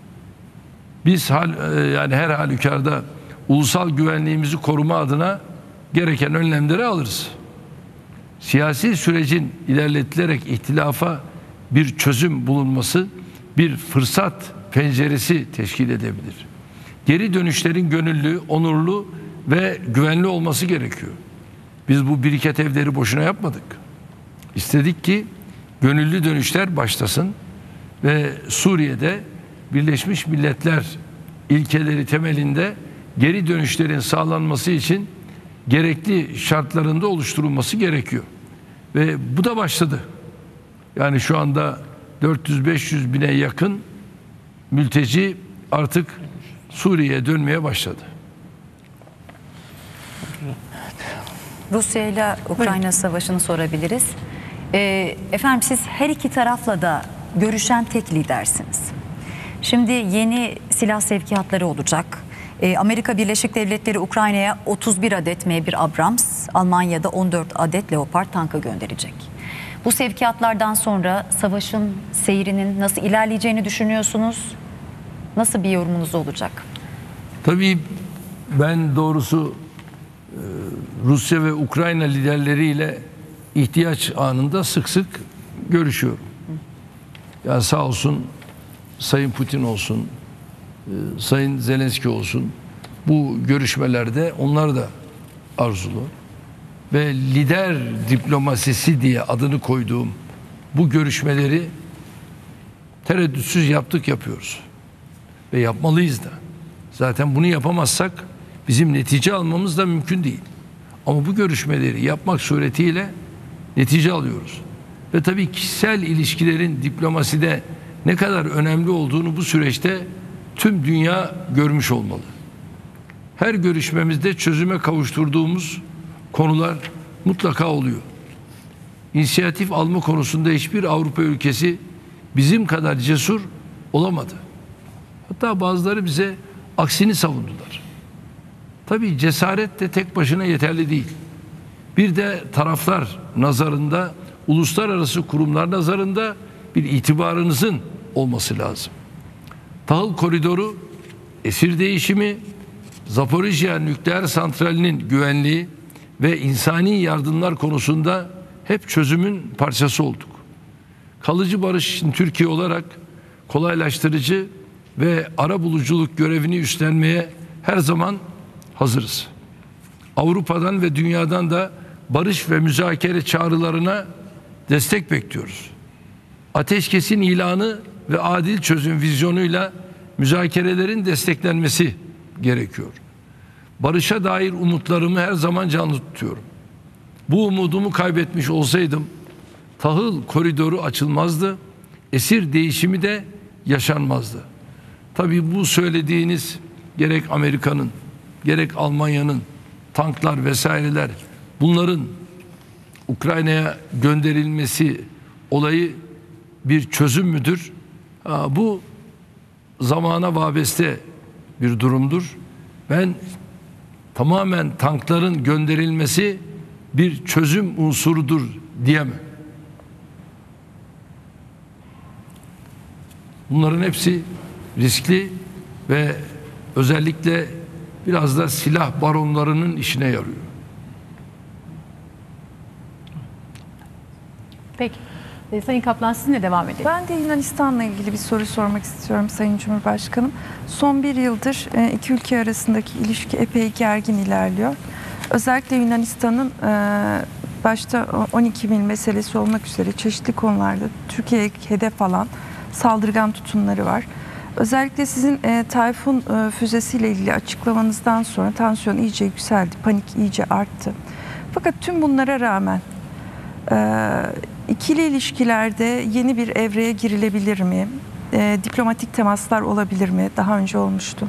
Biz yani her halükarda ulusal güvenliğimizi koruma adına gereken önlemleri alırız. Siyasi sürecin ilerletilerek ihtilafa bir çözüm bulunması bir fırsat penceresi teşkil edebilir. Geri dönüşlerin gönüllü, onurlu ve güvenli olması gerekiyor. Biz bu biriket evleri boşuna yapmadık. İstedik ki gönüllü dönüşler başlasın ve Suriye'de Birleşmiş Milletler ilkeleri temelinde geri dönüşlerin sağlanması için gerekli şartlarında oluşturulması gerekiyor. Ve bu da başladı. Yani şu anda 400-500 bine yakın mülteci artık Suriye'ye dönmeye başladı. Rusya ile Ukrayna savaşını sorabiliriz. Efendim siz her iki tarafla da görüşen tek lidersiniz. Şimdi yeni silah sevkiyatları olacak. Amerika Birleşik Devletleri Ukrayna'ya 31 adet M1 Abrams, Almanya'da 14 adet Leopard tankı gönderecek. Bu sevkiyatlardan sonra savaşın seyrinin nasıl ilerleyeceğini düşünüyorsunuz? Nasıl bir yorumunuz olacak? Tabii ben doğrusu Rusya ve Ukrayna liderleriyle ihtiyaç anında sık sık görüşüyorum. Yani sağ olsun Sayın Putin olsun, Sayın Zelenski olsun, bu görüşmelerde onlar da arzulu ve lider diplomasisi diye adını koyduğum bu görüşmeleri tereddütsüz yapıyoruz ve yapmalıyız da. Zaten bunu yapamazsak bizim netice almamız da mümkün değil. Ama bu görüşmeleri yapmak suretiyle netice alıyoruz. Ve tabii kişisel ilişkilerin diplomaside ne kadar önemli olduğunu bu süreçte tüm dünya görmüş olmalı. Her görüşmemizde çözüme kavuşturduğumuz konular mutlaka oluyor. İnisiyatif alma konusunda hiçbir Avrupa ülkesi bizim kadar cesur olamadı. Hatta bazıları bize aksini savundular. Tabii cesaret de tek başına yeterli değil. Bir de taraflar nazarında, uluslararası kurumlar nazarında bir itibarınızın olması lazım. Tahıl koridoru, esir değişimi, Zaporijya nükleer santralinin güvenliği ve insani yardımlar konusunda hep çözümün parçası olduk. Kalıcı barış için Türkiye olarak kolaylaştırıcı ve arabuluculuk görevini üstlenmeye her zaman hazırız. Avrupa'dan ve dünyadan da barış ve müzakere çağrılarına destek bekliyoruz. Ateşkesin ilanı ve adil çözüm vizyonuyla müzakerelerin desteklenmesi gerekiyor. Barışa dair umutlarımı her zaman canlı tutuyorum. Bu umudumu kaybetmiş olsaydım tahıl koridoru açılmazdı, esir değişimi de yaşanmazdı. Tabii bu söylediğiniz gerek Amerika'nın, gerek Almanya'nın tanklar vesaireler, bunların Ukrayna'ya gönderilmesi olayı bir çözüm müdür? Bu zamana vabeste bir durumdur. Ben tamamen tankların gönderilmesi bir çözüm unsurudur diyemem. Bunların hepsi riskli ve özellikle biraz da silah baronlarının işine yarıyor. Peki. Sayın Kaplan, sizinle devam edelim. Ben de Yunanistan'la ilgili bir soru sormak istiyorum Sayın Cumhurbaşkanım. Son bir yıldır iki ülke arasındaki ilişki epey gergin ilerliyor. Özellikle Yunanistan'ın başta 12 mil meselesi olmak üzere çeşitli konularda Türkiye'ye hedef alan saldırgan tutumları var. Özellikle sizin Tayfun füzesiyle ilgili açıklamanızdan sonra tansiyon iyice yükseldi, panik iyice arttı. Fakat tüm bunlara rağmen ikili ilişkilerde yeni bir evreye girilebilir mi? Diplomatik temaslar olabilir mi? Daha önce olmuştu.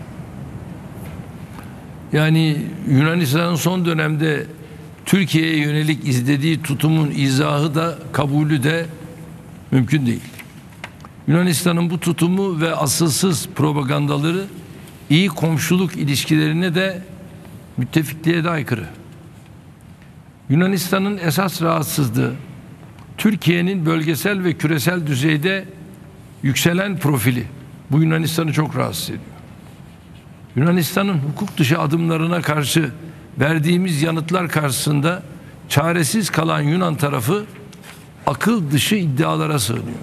Yani Yunanistan'ın son dönemde Türkiye'ye yönelik izlediği tutumun izahı da kabulü de mümkün değil. Yunanistan'ın bu tutumu ve asılsız propagandaları iyi komşuluk ilişkilerine de müttefikliğe de aykırı. Yunanistan'ın esas rahatsızlığı Türkiye'nin bölgesel ve küresel düzeyde yükselen profili. Bu Yunanistan'ı çok rahatsız ediyor. Yunanistan'ın hukuk dışı adımlarına karşı verdiğimiz yanıtlar karşısında çaresiz kalan Yunan tarafı akıl dışı iddialara sığınıyor.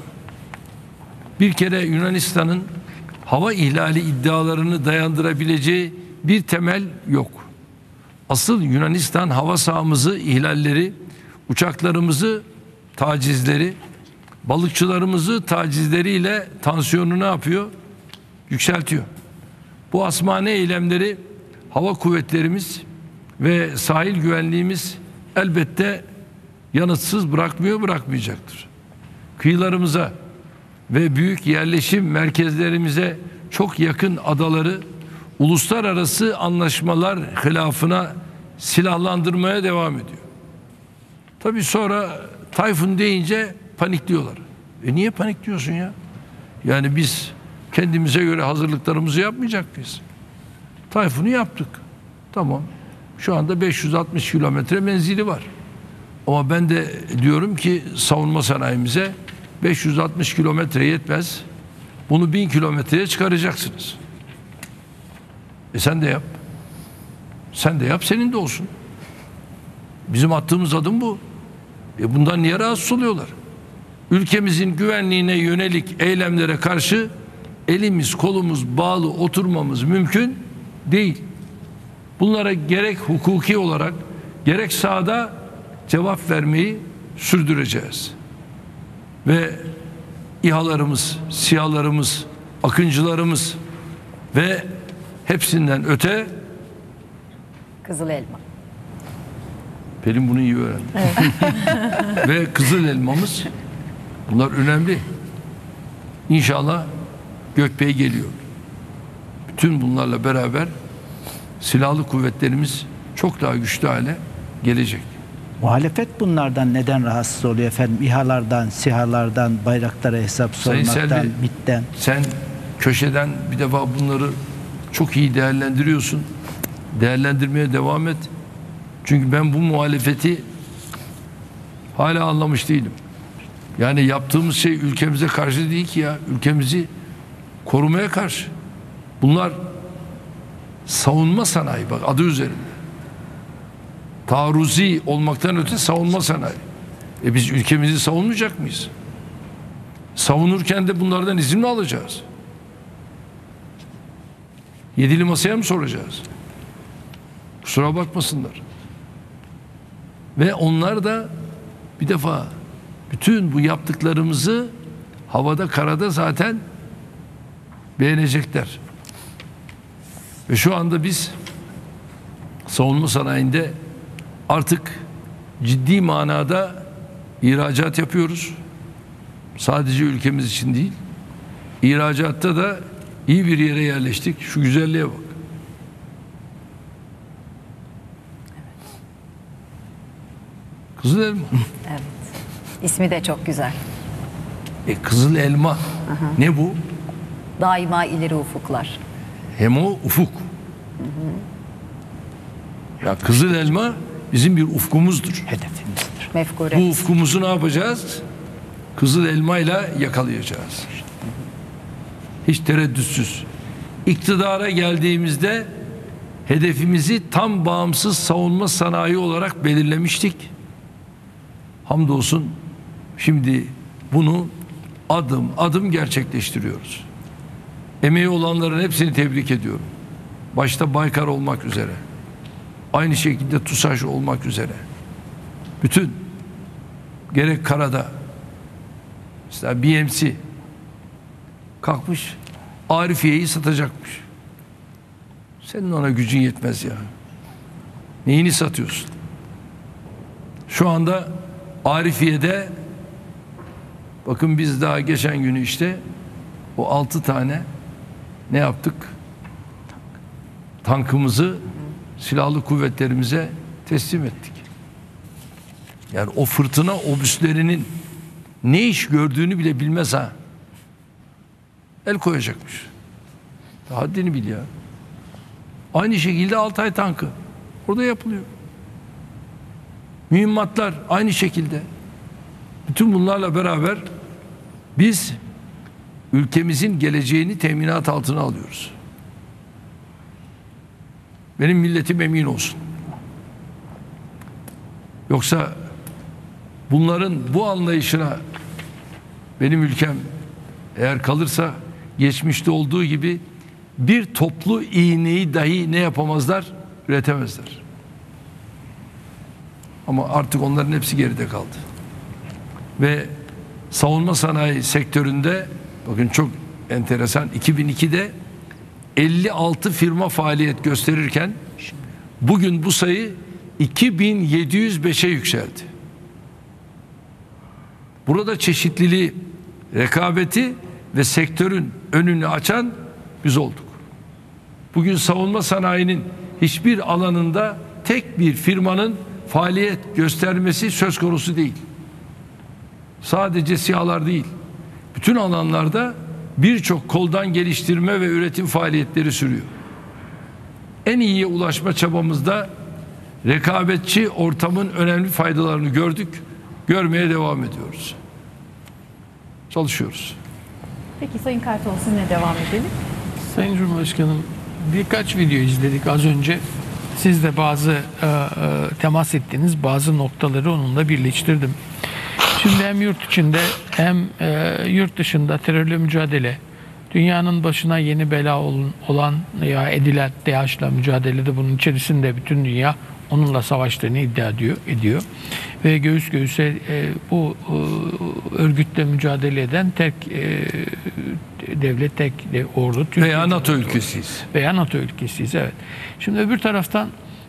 Bir kere Yunanistan'ın hava ihlali iddialarını dayandırabileceği bir temel yok. Asıl Yunanistan hava sahamızı ihlalleri, uçaklarımızı tacizleri, balıkçılarımızı tacizleriyle tansiyonu ne yapıyor? Yükseltiyor. Bu asmane eylemleri hava kuvvetlerimiz ve sahil güvenliğimiz elbette yanıtsız bırakmayacaktır. Kıyılarımıza ve büyük yerleşim merkezlerimize çok yakın adaları uluslararası anlaşmalar hilafına silahlandırmaya devam ediyor. Tabii sonra Tayfun deyince panikliyorlar. Niye panikliyorsun ya? Yani biz kendimize göre hazırlıklarımızı yapmayacak mıyız? Tayfun'u yaptık. Tamam. Şu anda 560 kilometre menzili var. Ama ben de diyorum ki savunma sanayimize 560 kilometre yetmez. Bunu 1000 kilometreye çıkaracaksınız. Sen de yap. Sen de yap, senin de olsun. Bizim attığımız adım bu. Bundan niye rahatsız oluyorlar? Ülkemizin güvenliğine yönelik eylemlere karşı elimiz kolumuz bağlı oturmamız mümkün değil. Bunlara gerek hukuki olarak gerek sahada cevap vermeyi sürdüreceğiz. Ve İHA'larımız, SİHA'larımız, Akıncılarımız ve hepsinden öte Kızıl elma. Pelin bunu iyi öğrendi. Evet. Ve kızıl elmamız, bunlar önemli. İnşallah Gökbey geliyor. Bütün bunlarla beraber silahlı kuvvetlerimiz çok daha güçlü hale gelecek. Muhalefet bunlardan neden rahatsız oluyor efendim? İHA'lardan, SİHA'lardan, bayraklara hesap sormaktan, MİT'ten. Sen köşeden bir defa bunları çok iyi değerlendiriyorsun. Değerlendirmeye devam et. Çünkü ben bu muhalefeti hala anlamış değilim. Yani yaptığımız şey ülkemize karşı değil ki ya. Ülkemizi korumaya karşı. Bunlar savunma sanayi, bak adı üzerinde. Taarruzi olmaktan öte savunma sanayi. Biz ülkemizi savunmayacak mıyız? Savunurken de bunlardan izin mi alacağız? Yedili masaya mı soracağız? Kusura bakmasınlar. Ve onlar da bir defa bütün bu yaptıklarımızı havada karada zaten beğenecekler. Ve şu anda biz savunma sanayinde artık ciddi manada ihracat yapıyoruz. Sadece ülkemiz için değil. İhracatta da iyi bir yere yerleştik. Şu güzelliğe bak. Kızıl elma. Evet. İsmi de çok güzel. Kızıl elma. Ne bu? Daima ileri ufuklar. Hem o ufuk. Ya kızıl elma bizim bir ufkumuzdur. Hedefimizdir. Mefkure. Bu ufkumuzu ne yapacağız? Kızıl elmayla yakalayacağız. Hiç tereddütsüz. İktidara geldiğimizde hedefimizi tam bağımsız savunma sanayi olarak belirlemiştik. Hamdolsun şimdi bunu adım adım gerçekleştiriyoruz. Emeği olanların hepsini tebrik ediyorum. Başta Baykar olmak üzere. Aynı şekilde TUSAŞ olmak üzere. Bütün gerek karada mesela BMC kalkmış Arifiye'yi satacakmış. Senin ona gücün yetmez ya. Neyini satıyorsun? Şu anda Arifiye'de bakın biz daha geçen günü işte o 6 tane ne yaptık? Tankımızı silahlı kuvvetlerimize teslim ettik. Yani o fırtına obüslerinin ne iş gördüğünü bile bilmez ha. El koyacakmış. Haddini bil ya. Aynı şekilde Altay tankı. Orada yapılıyor. Mühimmatlar aynı şekilde. Bütün bunlarla beraber biz ülkemizin geleceğini teminat altına alıyoruz. Benim milletim emin olsun. Yoksa bunların bu anlayışına benim ülkem eğer kalırsa geçmişte olduğu gibi bir toplu iğneyi dahi ne yapamazlar? Üretemezler. Ama artık onların hepsi geride kaldı. Ve savunma sanayi sektöründe bakın çok enteresan 2002'de 56 firma faaliyet gösterirken bugün bu sayı 2705'e yükseldi. Burada çeşitliliği, rekabeti ve sektörün önünü açan biz olduk. Bugün savunma sanayinin hiçbir alanında tek bir firmanın faaliyet göstermesi söz konusu değil. Sadece SİHA'lar değil. Bütün alanlarda birçok koldan geliştirme ve üretim faaliyetleri sürüyor. En iyiye ulaşma çabamızda rekabetçi ortamın önemli faydalarını gördük, görmeye devam ediyoruz. Çalışıyoruz. Peki Sayın Kartal sizinle devam edelim. Sayın Cumhurbaşkanım birkaç video izledik az önce. Siz de bazı temas ettiğiniz bazı noktaları onunla birleştirdim. Şimdi hem yurt içinde hem yurt dışında terörle mücadele, dünyanın başına yeni bela olan ya edilen DAEŞ'la mücadelede bunun içerisinde bütün dünya onunla savaştığını iddia ediyor. Ve göğüs göğüse bu örgütle mücadele eden tek devlet, tek ordu. Veya NATO ülkesiyiz. Veya NATO ülkesiyiz, evet. Şimdi öbür taraftan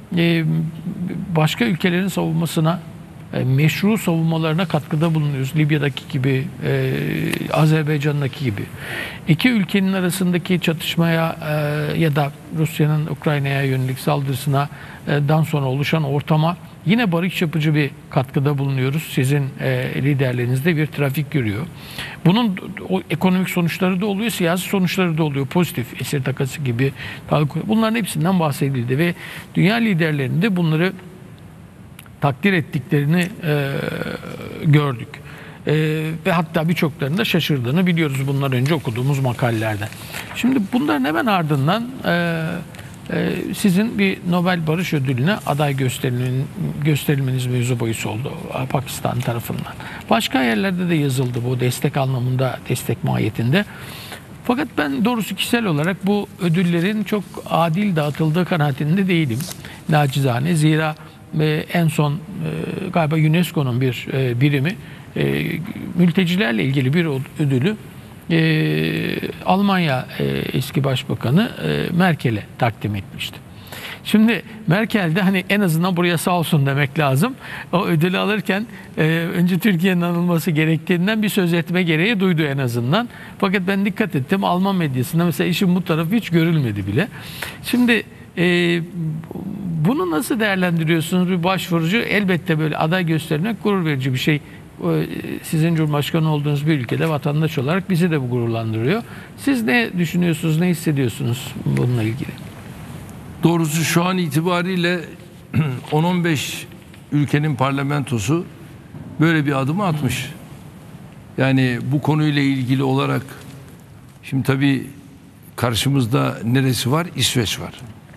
başka ülkelerin savunmasına, meşru savunmalarına katkıda bulunuyoruz. Libya'daki gibi, Azerbaycan'daki gibi. İki ülkenin arasındaki çatışmaya ya da Rusya'nın Ukrayna'ya yönelik saldırısına dan sonra oluşan ortama yine barış yapıcı bir katkıda bulunuyoruz. Sizin liderlerinizde bir trafik görüyor. Bunun ekonomik sonuçları da oluyor, siyasi sonuçları da oluyor. Pozitif, esir takası gibi. Bunların hepsinden bahsedildi ve dünya liderlerinin de bunları takdir ettiklerini gördük. Ve hatta birçoklarının da şaşırdığını biliyoruz bunlar önce okuduğumuz makalelerden. Şimdi bunların hemen ardından sizin bir Nobel Barış Ödülü'ne aday gösterilmeniz mevzu bahis oldu Pakistan tarafından. Başka yerlerde de yazıldı bu destek anlamında, destek mahiyetinde. Fakat ben doğrusu kişisel olarak bu ödüllerin çok adil dağıtıldığı kanaatinde değilim. Nacizane. Zira en son galiba UNESCO'nun bir birimi mültecilerle ilgili bir ödülü Almanya eski başbakanı Merkel'e takdim etmişti. Şimdi Merkel de hani en azından buraya sağ olsun demek lazım. O ödülü alırken önce Türkiye'nin anılması gerektiğinden bir söz etme gereği duydu en azından. Fakat ben dikkat ettim Alman medyasında mesela işin bu tarafı hiç görülmedi bile. Şimdi Bunu nasıl değerlendiriyorsunuz? Bir başvurucu elbette böyle aday göstermek gurur verici bir şey. Sizin Cumhurbaşkanı olduğunuz bir ülkede vatandaş olarak bizi de bu gururlandırıyor. Siz ne düşünüyorsunuz, ne hissediyorsunuz bununla ilgili? Doğrusu şu an itibariyle 10-15 ülkenin parlamentosu böyle bir adımı atmış. Yani bu konuyla ilgili olarak şimdi tabii karşımızda neresi var? İsveç var.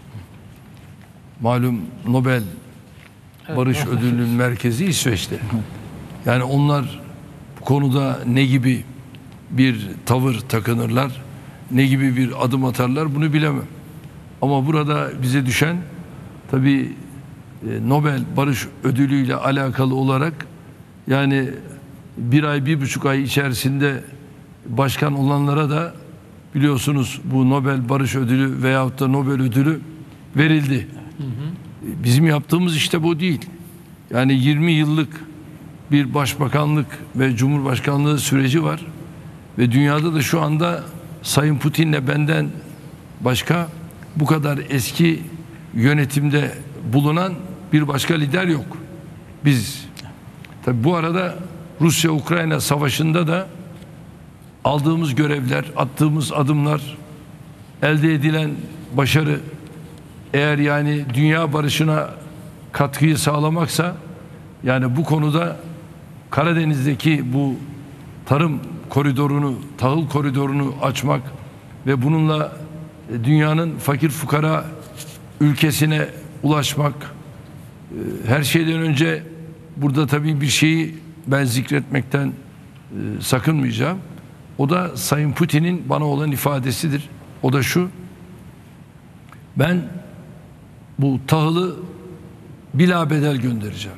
Malum Nobel Barış Ödülü'nün merkezi İsveç'te. Yani onlar bu konuda ne gibi bir tavır takınırlar, ne gibi bir adım atarlar bunu bilemem. Ama burada bize düşen tabii Nobel Barış Ödülü ile alakalı olarak yani 1 ay, 1,5 ay içerisinde başkan olanlara da biliyorsunuz bu Nobel Barış Ödülü veyahut da Nobel Ödülü verildi. Bizim yaptığımız işte bu değil. Yani 20 yıllık bir başbakanlık ve cumhurbaşkanlığı süreci var. Ve dünyada da şu anda Sayın Putin'le benden başka bu kadar eski yönetimde bulunan bir başka lider yok. Biz. Tabii bu arada Rusya-Ukrayna savaşında da aldığımız görevler, attığımız adımlar, elde edilen başarı eğer yani dünya barışına katkıyı sağlamaksa yani bu konuda Karadeniz'deki bu tarım koridorunu, tahıl koridorunu açmak ve bununla dünyanın fakir fukara ülkesine ulaşmak, her şeyden önce burada tabii bir şeyi ben zikretmekten sakınmayacağım. O da Sayın Putin'in bana olan ifadesidir. O da şu: ben bu tahılı bilabedel göndereceğim.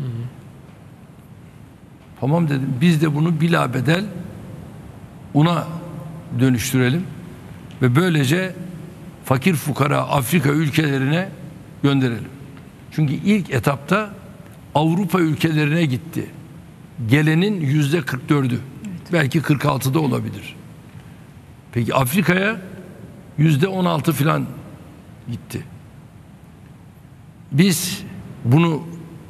Tamam dedim. Biz de bunu bilabedel una dönüştürelim ve böylece fakir fukara Afrika ülkelerine gönderelim. Çünkü ilk etapta Avrupa ülkelerine gitti. Gelenin %44'ü. Evet. Belki 46'da olabilir. Peki Afrika'ya %16 falan gitti. Biz bunu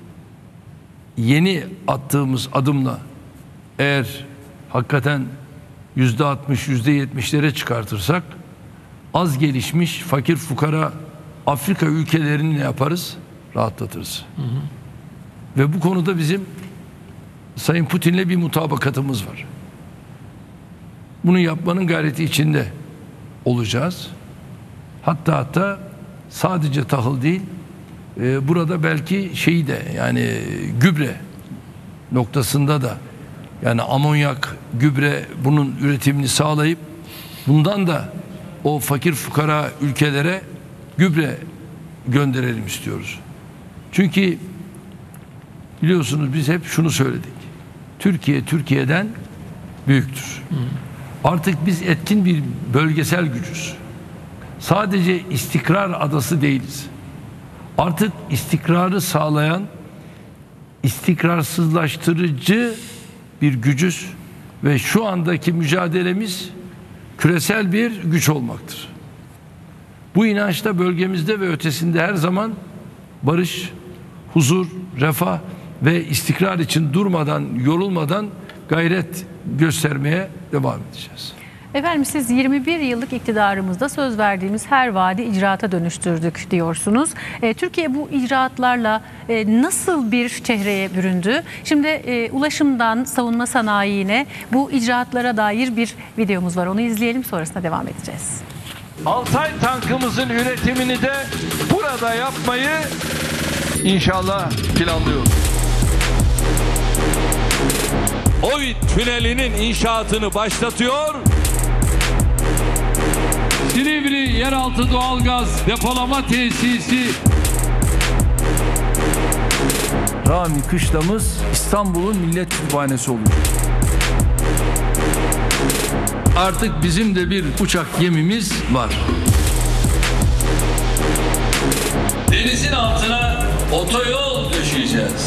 yeni attığımız adımla eğer hakikaten %60, %70'lere çıkartırsak az gelişmiş fakir fukara Afrika ülkelerini ne yaparız? Rahatlatırız. Ve bu konuda bizim Sayın Putin'le bir mutabakatımız var. Bunu yapmanın gayreti içinde olacağız. Hatta sadece tahıl değil, burada belki şeyi de yani gübre noktasında da yani amonyak, gübre bunun üretimini sağlayıp bundan da o fakir fukara ülkelere gübre gönderelim istiyoruz. Çünkü biliyorsunuz biz hep şunu söyledik. Türkiye Türkiye'den büyüktür. Artık biz etkin bir bölgesel gücüz. Sadece istikrar adası değiliz. Artık istikrarı sağlayan, istikrarsızlaştırıcı bir gücüz ve şu andaki mücadelemiz küresel bir güç olmaktır. Bu inançta bölgemizde ve ötesinde her zaman barış, huzur, refah ve istikrar için durmadan, yorulmadan gayret göstermeye devam edeceğiz. Efendim siz 21 yıllık iktidarımızda söz verdiğimiz her vaadi icraata dönüştürdük diyorsunuz. Türkiye bu icraatlarla nasıl bir çehreye büründü? Şimdi ulaşımdan savunma sanayine bu icraatlara dair bir videomuz var. Onu izleyelim, sonrasında devam edeceğiz. Altay tankımızın üretimini de burada yapmayı inşallah planlıyoruz. Oyit Tüneli'nin inşaatını başlatıyor. Silivri yeraltı doğalgaz depolama tesisi. Rami kışlamız İstanbul'un millet kütüphanesi olacak. Artık bizim de bir uçak gemimiz var. Denizin altına otoyol döşeyeceğiz.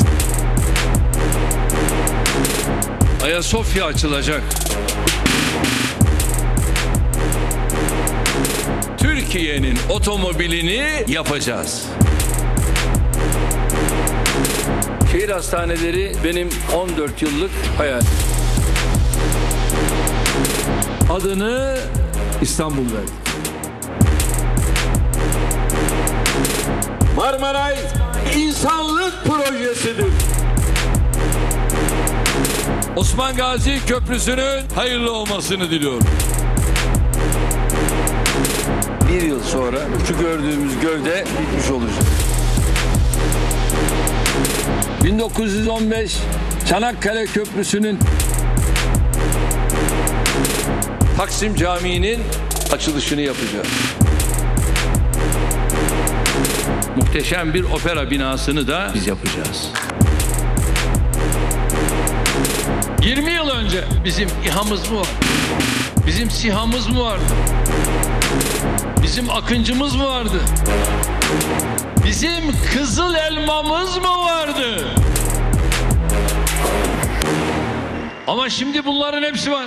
Ayasofya açılacak. Türkiye'nin otomobilini yapacağız. Şehir hastaneleri benim 14 yıllık hayalim. Adını İstanbul verdik. Marmaray insanlık projesidir. Osman Gazi Köprüsü'nün hayırlı olmasını diliyorum. Bir yıl sonra şu gördüğümüz gövde bitmiş olacak. 1915 Çanakkale Köprüsü'nün Taksim Camii'nin açılışını yapacağız. Muhteşem bir opera binasını da biz yapacağız. 20 yıl önce bizim İHA'mız mı var? Bizim SİHA'mız mı vardı? Bizim Akıncımız mı vardı? Bizim Kızıl Elmamız mı vardı? Ama şimdi bunların hepsi var.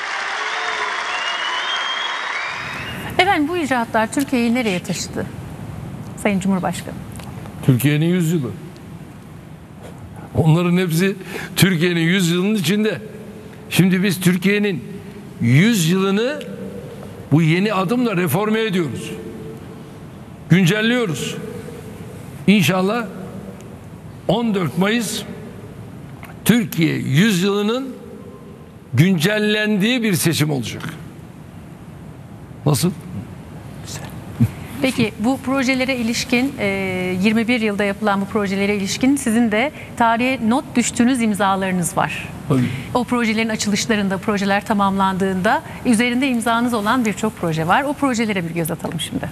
Efendim bu icraatlar Türkiye'yi nereye taşıdı? Sayın Cumhurbaşkanı. Türkiye'nin 100 yılı. Onların hepsi Türkiye'nin 100 yılının içinde. Şimdi biz Türkiye'nin 100 yılını bu yeni adımla reforme ediyoruz. Güncelliyoruz. İnşallah 14 Mayıs Türkiye 100 yılının güncellendiği bir seçim olacak. Nasıl? Peki bu projelere ilişkin 21 yılda yapılan bu projelere ilişkin sizin de tarihe not düştüğünüz imzalarınız var. Tabii. O projelerin açılışlarında, projeler tamamlandığında üzerinde imzanız olan birçok proje var. O projelere bir göz atalım şimdi.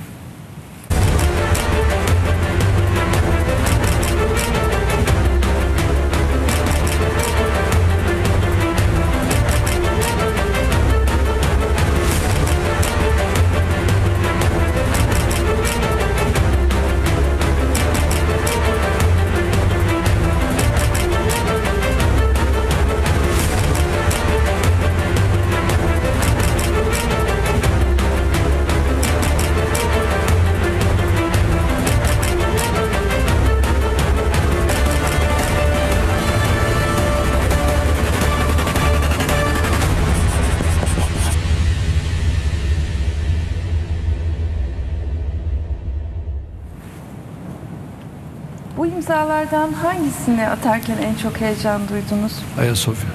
Bu imzalardan hangisini atarken en çok heyecan duydunuz? Ayasofya.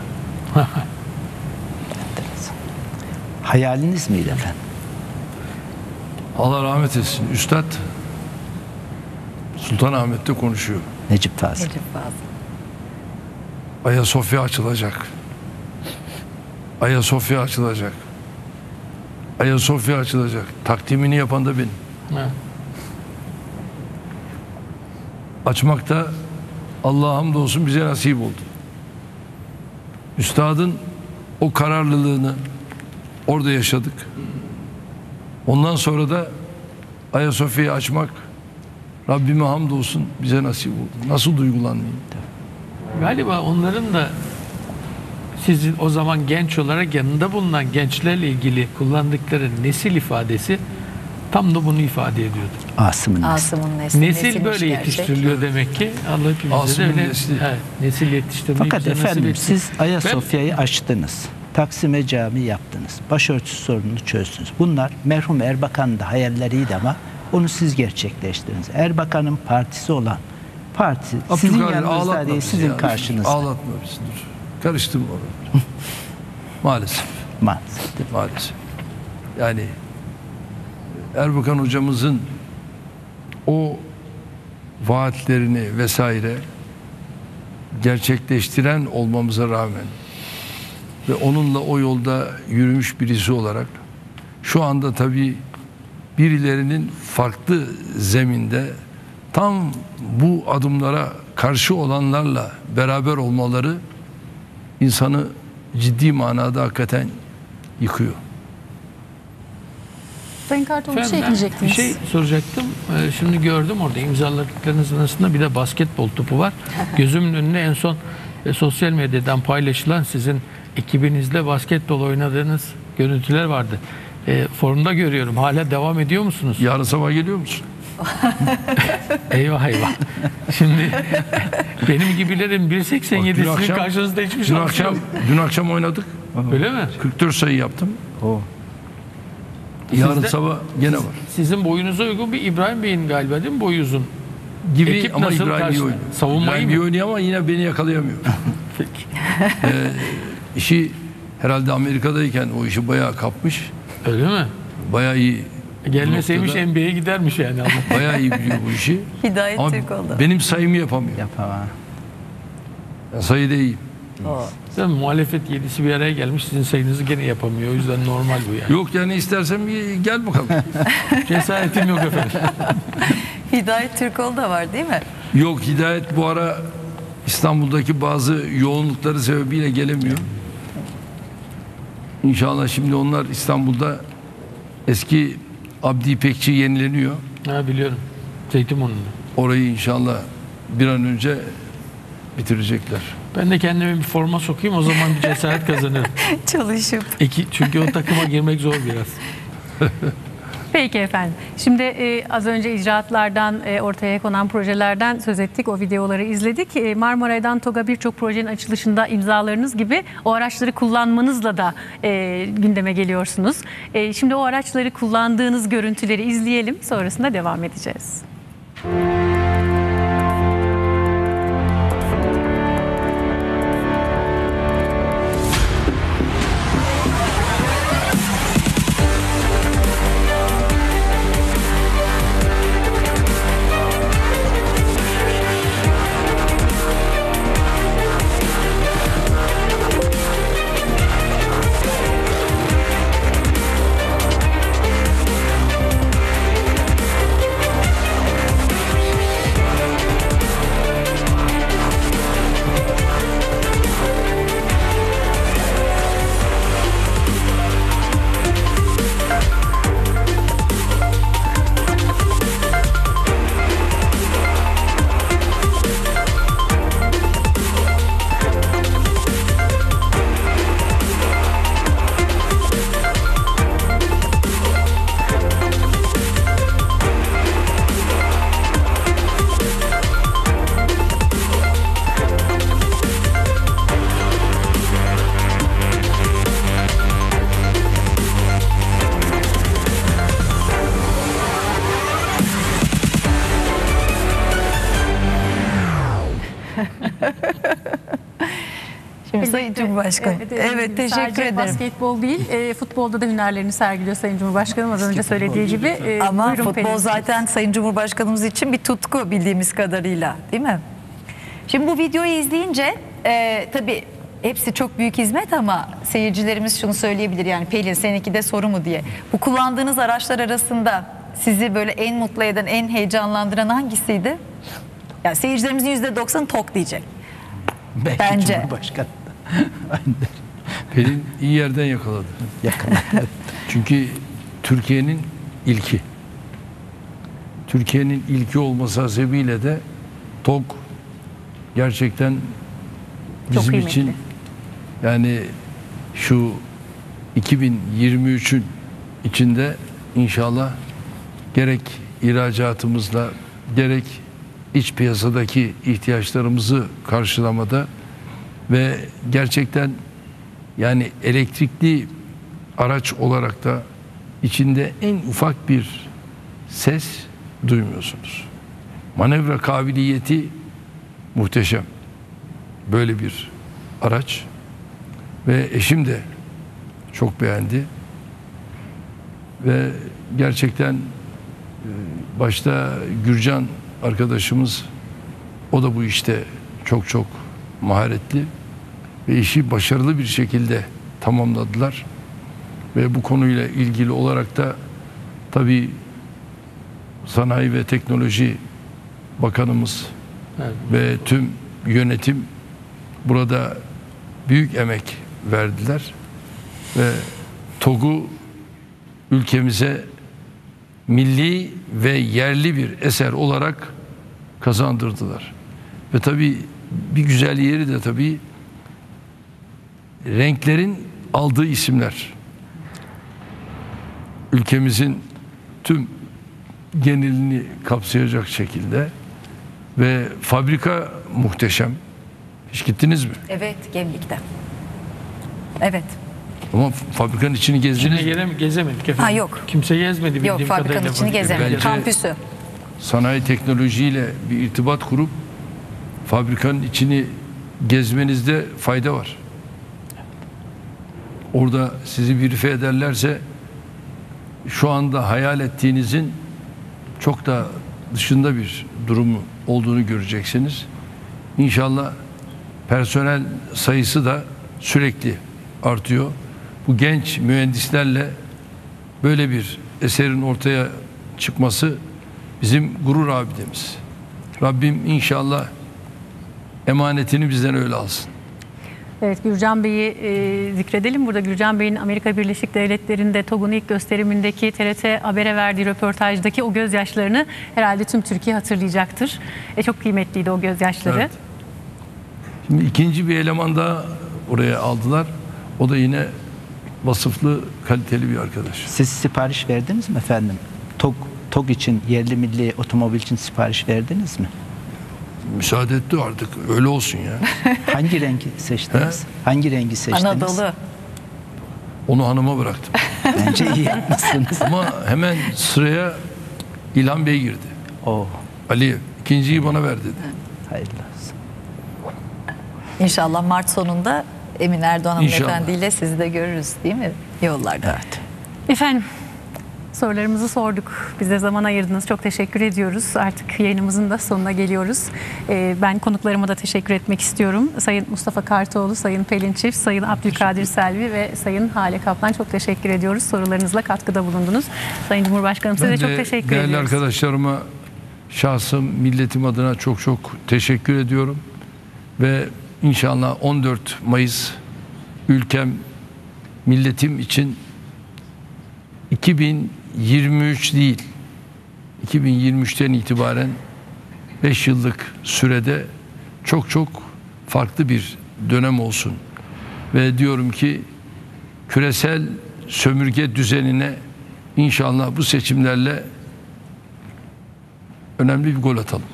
Hayaliniz miydi efendim? Allah rahmet etsin. Üstad Sultanahmet'te konuşuyor. Necip Fazıl. Ayasofya açılacak. Ayasofya açılacak. Ayasofya açılacak. Takdimini yapan da benim. Evet. Açmakta Allah'a hamdolsun bize nasip oldu. Üstadın o kararlılığını orada yaşadık. Ondan sonra da Ayasofya'yı açmak Rabbime hamdolsun bize nasip oldu. Nasıl duygulanmayayım? Galiba onların da sizin o zaman genç olarak yanında bulunan gençlerle ilgili kullandıkları nesil ifadesi tam da bunu ifade ediyordu. Asım'ın nesli. Nesil böyle yetiştiriliyor demek ki. Allah hepimize de öyle nesil yetiştirmeyi Fakat bize nasip efendim etsin. siz Ayasofya'yı açtınız. Taksim'e cami yaptınız. Başörtüsü sorununu çözdünüz. Bunlar merhum Erbakan'ın da hayalleriydi ama onu siz gerçekleştirdiniz. Erbakan'ın partisi olan parti sizin yanınızda değil, sizin karşınızda. Ağlatma bizi, dur. Karıştırma oraları. Maalesef. Maalesef. Yani Erbakan hocamızın o vaatlerini vesaire gerçekleştiren olmamıza rağmen ve onunla o yolda yürümüş birisi olarak şu anda tabii birilerinin farklı zeminde tam bu adımlara karşı olanlarla beraber olmaları insanı ciddi manada hakikaten yıkıyor. Sayın Kartal bir şey Ben ekleyecektiniz. bir şey soracaktım. Şimdi gördüm orada imzaladıklarınızın arasında bir de basketbol topu var. Gözümün önüne en son sosyal medyadan paylaşılan sizin ekibinizle basketbol oynadığınız görüntüler vardı. Forumda görüyorum. Hala devam ediyor musunuz? Yarın sabah geliyor musun? Eyvah eyvah. Şimdi benim gibilerin 1.87'sinin karşınızda hiçbir şey yok. Dün akşam oynadık. Öyle mi? 44 sayı yaptım. Yarın sabah gene var. Sizin boyunuza uygun bir İbrahim Bey'in galiba değil mi, boyu uzun? Gibi Ekip ama nasıl İbrahim iyi oynuyor. Savunmayı İbrahim iyi oynuyor ama yine beni yakalayamıyor. Peki. İşi herhalde Amerika'dayken o işi bayağı kapmış. Öyle mi? Bayağı iyi. Gelmeseymiş NBA'ye gidermiş yani. Bayağı iyi biliyor bu işi. Hidayet ama Türkoğlu. benim sayımı yapamıyor. Yapamam. Sayıda iyi. Sen muhalefet yedisi bir araya gelmiş, sizin sayınızı gene yapamıyor. O yüzden normal bu yani. Yok yani istersem gel bakalım. Cesaretim yok efendim. Hidayet Türkoğlu da var değil mi? Yok, Hidayet bu ara İstanbul'daki bazı yoğunlukları sebebiyle gelemiyor. İnşallah şimdi onlar İstanbul'da eski Abdi İpekçi yenileniyor. Ha, biliyorum. Zeytinburnu'nda. Orayı inşallah bir an önce bitirecekler. Ben de kendime bir forma sokayım, o zaman bir cesaret kazanırım. Çalışıp. Çünkü o takıma girmek zor biraz. Peki efendim. Şimdi az önce icraatlardan, ortaya konan projelerden söz ettik. O videoları izledik. Marmaray'dan TOG'a birçok projenin açılışında imzalarınız gibi o araçları kullanmanızla da gündeme geliyorsunuz. Şimdi o araçları kullandığınız görüntüleri izleyelim. Sonrasında devam edeceğiz. Şimdi Sayın Cumhurbaşkanım. Evet, teşekkür Sadece ederim. basketbol değil, futbolda da hünerlerini sergiliyor Sayın Cumhurbaşkanım. Az önce söylediği gibi. Ama Buyurun futbol Pelin. zaten Sayın Cumhurbaşkanımız için bir tutku bildiğimiz kadarıyla, değil mi? Şimdi bu videoyu izleyince tabii hepsi çok büyük hizmet ama seyircilerimiz şunu söyleyebilir, yani Pelin seninki de soru mu diye. Bu kullandığınız araçlar arasında sizi böyle en mutlu eden, en heyecanlandıran hangisiydi? Yani seyircilerimizin %90 TOG diyecek. Bence. Cumhurbaşkanı. Pelin iyi yerden yakaladı. Çünkü Türkiye'nin ilki. Türkiye'nin ilki olması hasebiyle de TOG gerçekten bizim kıymetli. için, yani şu 2023'ün içinde inşallah gerek ihracatımızla gerek iç piyasadaki ihtiyaçlarımızı karşılamada ve gerçekten yani elektrikli araç olarak da içinde en ufak bir ses duymuyorsunuz. Manevra kabiliyeti muhteşem. Böyle bir araç ve eşim de çok beğendi ve gerçekten başta Gürcan arkadaşımız, o da bu işte çok çok maharetli ve işi başarılı bir şekilde tamamladılar ve bu konuyla ilgili olarak da tabii Sanayi ve Teknoloji Bakanımız ve tüm yönetim burada büyük emek verdiler ve TOG'u ülkemize milli ve yerli bir eser olarak kazandırdılar. Ve tabii bir güzel yeri de tabii renklerin aldığı isimler. ülkemizin tüm genelini kapsayacak şekilde ve fabrika muhteşem. Hiç gittiniz mi? Evet, Gemlik'te. Evet. Ama fabrikanın içini gezdiniz mi? Gezemedik efendim. Ha, yok. Kimse gezmedi bildiğim Yok, kadarıyla. fabrikanın içini gezemedik. Bence Kampüsü. sanayi teknolojiyle bir irtibat kurup fabrikanın içini gezmenizde fayda var. Orada sizi brife ederlerse şu anda hayal ettiğinizin çok da dışında bir durum olduğunu göreceksiniz. İnşallah personel sayısı da sürekli artıyor. Bu genç mühendislerle böyle bir eserin ortaya çıkması bizim gurur abidemiz. Rabbim inşallah emanetini bizden öyle alsın. Evet, Gürcan Bey'i zikredelim. Burada Gürcan Bey'in Amerika Birleşik Devletleri'nde TOG'un ilk gösterimindeki TRT Haber'e verdiği röportajdaki o gözyaşlarını herhalde tüm Türkiye hatırlayacaktır. Çok kıymetliydi o gözyaşları. Evet. Şimdi ikinci bir eleman daha oraya aldılar. O da yine vasıflı, kaliteli bir arkadaş. Siz sipariş verdiniz mi efendim? TOG için, yerli milli otomobil için sipariş verdiniz mi? Müsaade etti artık. Öyle olsun ya. Hangi rengi seçtiniz? Hangi rengi seçtiniz? Anadolu. Onu hanıma bıraktım. Bence iyi yapmışsınız. Ama hemen sıraya İlhan Bey girdi. Oh. Aliyev. İkinciyi bana ver dedi. Hayırlı olsun. İnşallah Mart sonunda Emin Erdoğan İnşallah. hanımefendiyle sizi de görürüz değil mi? Yollarda. Evet. Efendim, sorularımızı sorduk. Bize zaman ayırdınız. Çok teşekkür ediyoruz. Artık yayınımızın da sonuna geliyoruz. Ben konuklarıma da teşekkür etmek istiyorum. Sayın Mustafa Kartoğlu, Sayın Pelin Çift, Sayın Abdülkadir Selvi ve Sayın Hale Kaplan, çok teşekkür ediyoruz. Sorularınızla katkıda bulundunuz. Sayın Cumhurbaşkanım, size çok teşekkür ediyoruz. Değerli arkadaşlarıma şahsım, milletim adına çok teşekkür ediyorum. Ve inşallah 14 Mayıs ülkem, milletim için 2023 değil, 2023'ten itibaren 5 yıllık sürede çok farklı bir dönem olsun. Ve diyorum ki küresel sömürge düzenine inşallah bu seçimlerle önemli bir gol atalım.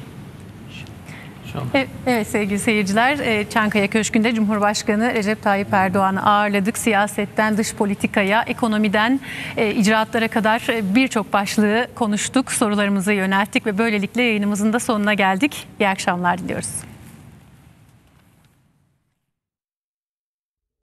Evet sevgili seyirciler, Çankaya Köşkü'nde Cumhurbaşkanı Recep Tayyip Erdoğan'ı ağırladık. Siyasetten dış politikaya, ekonomiden icraatlara kadar birçok başlığı konuştuk, sorularımızı yönelttik ve böylelikle yayınımızın da sonuna geldik. İyi akşamlar diliyoruz.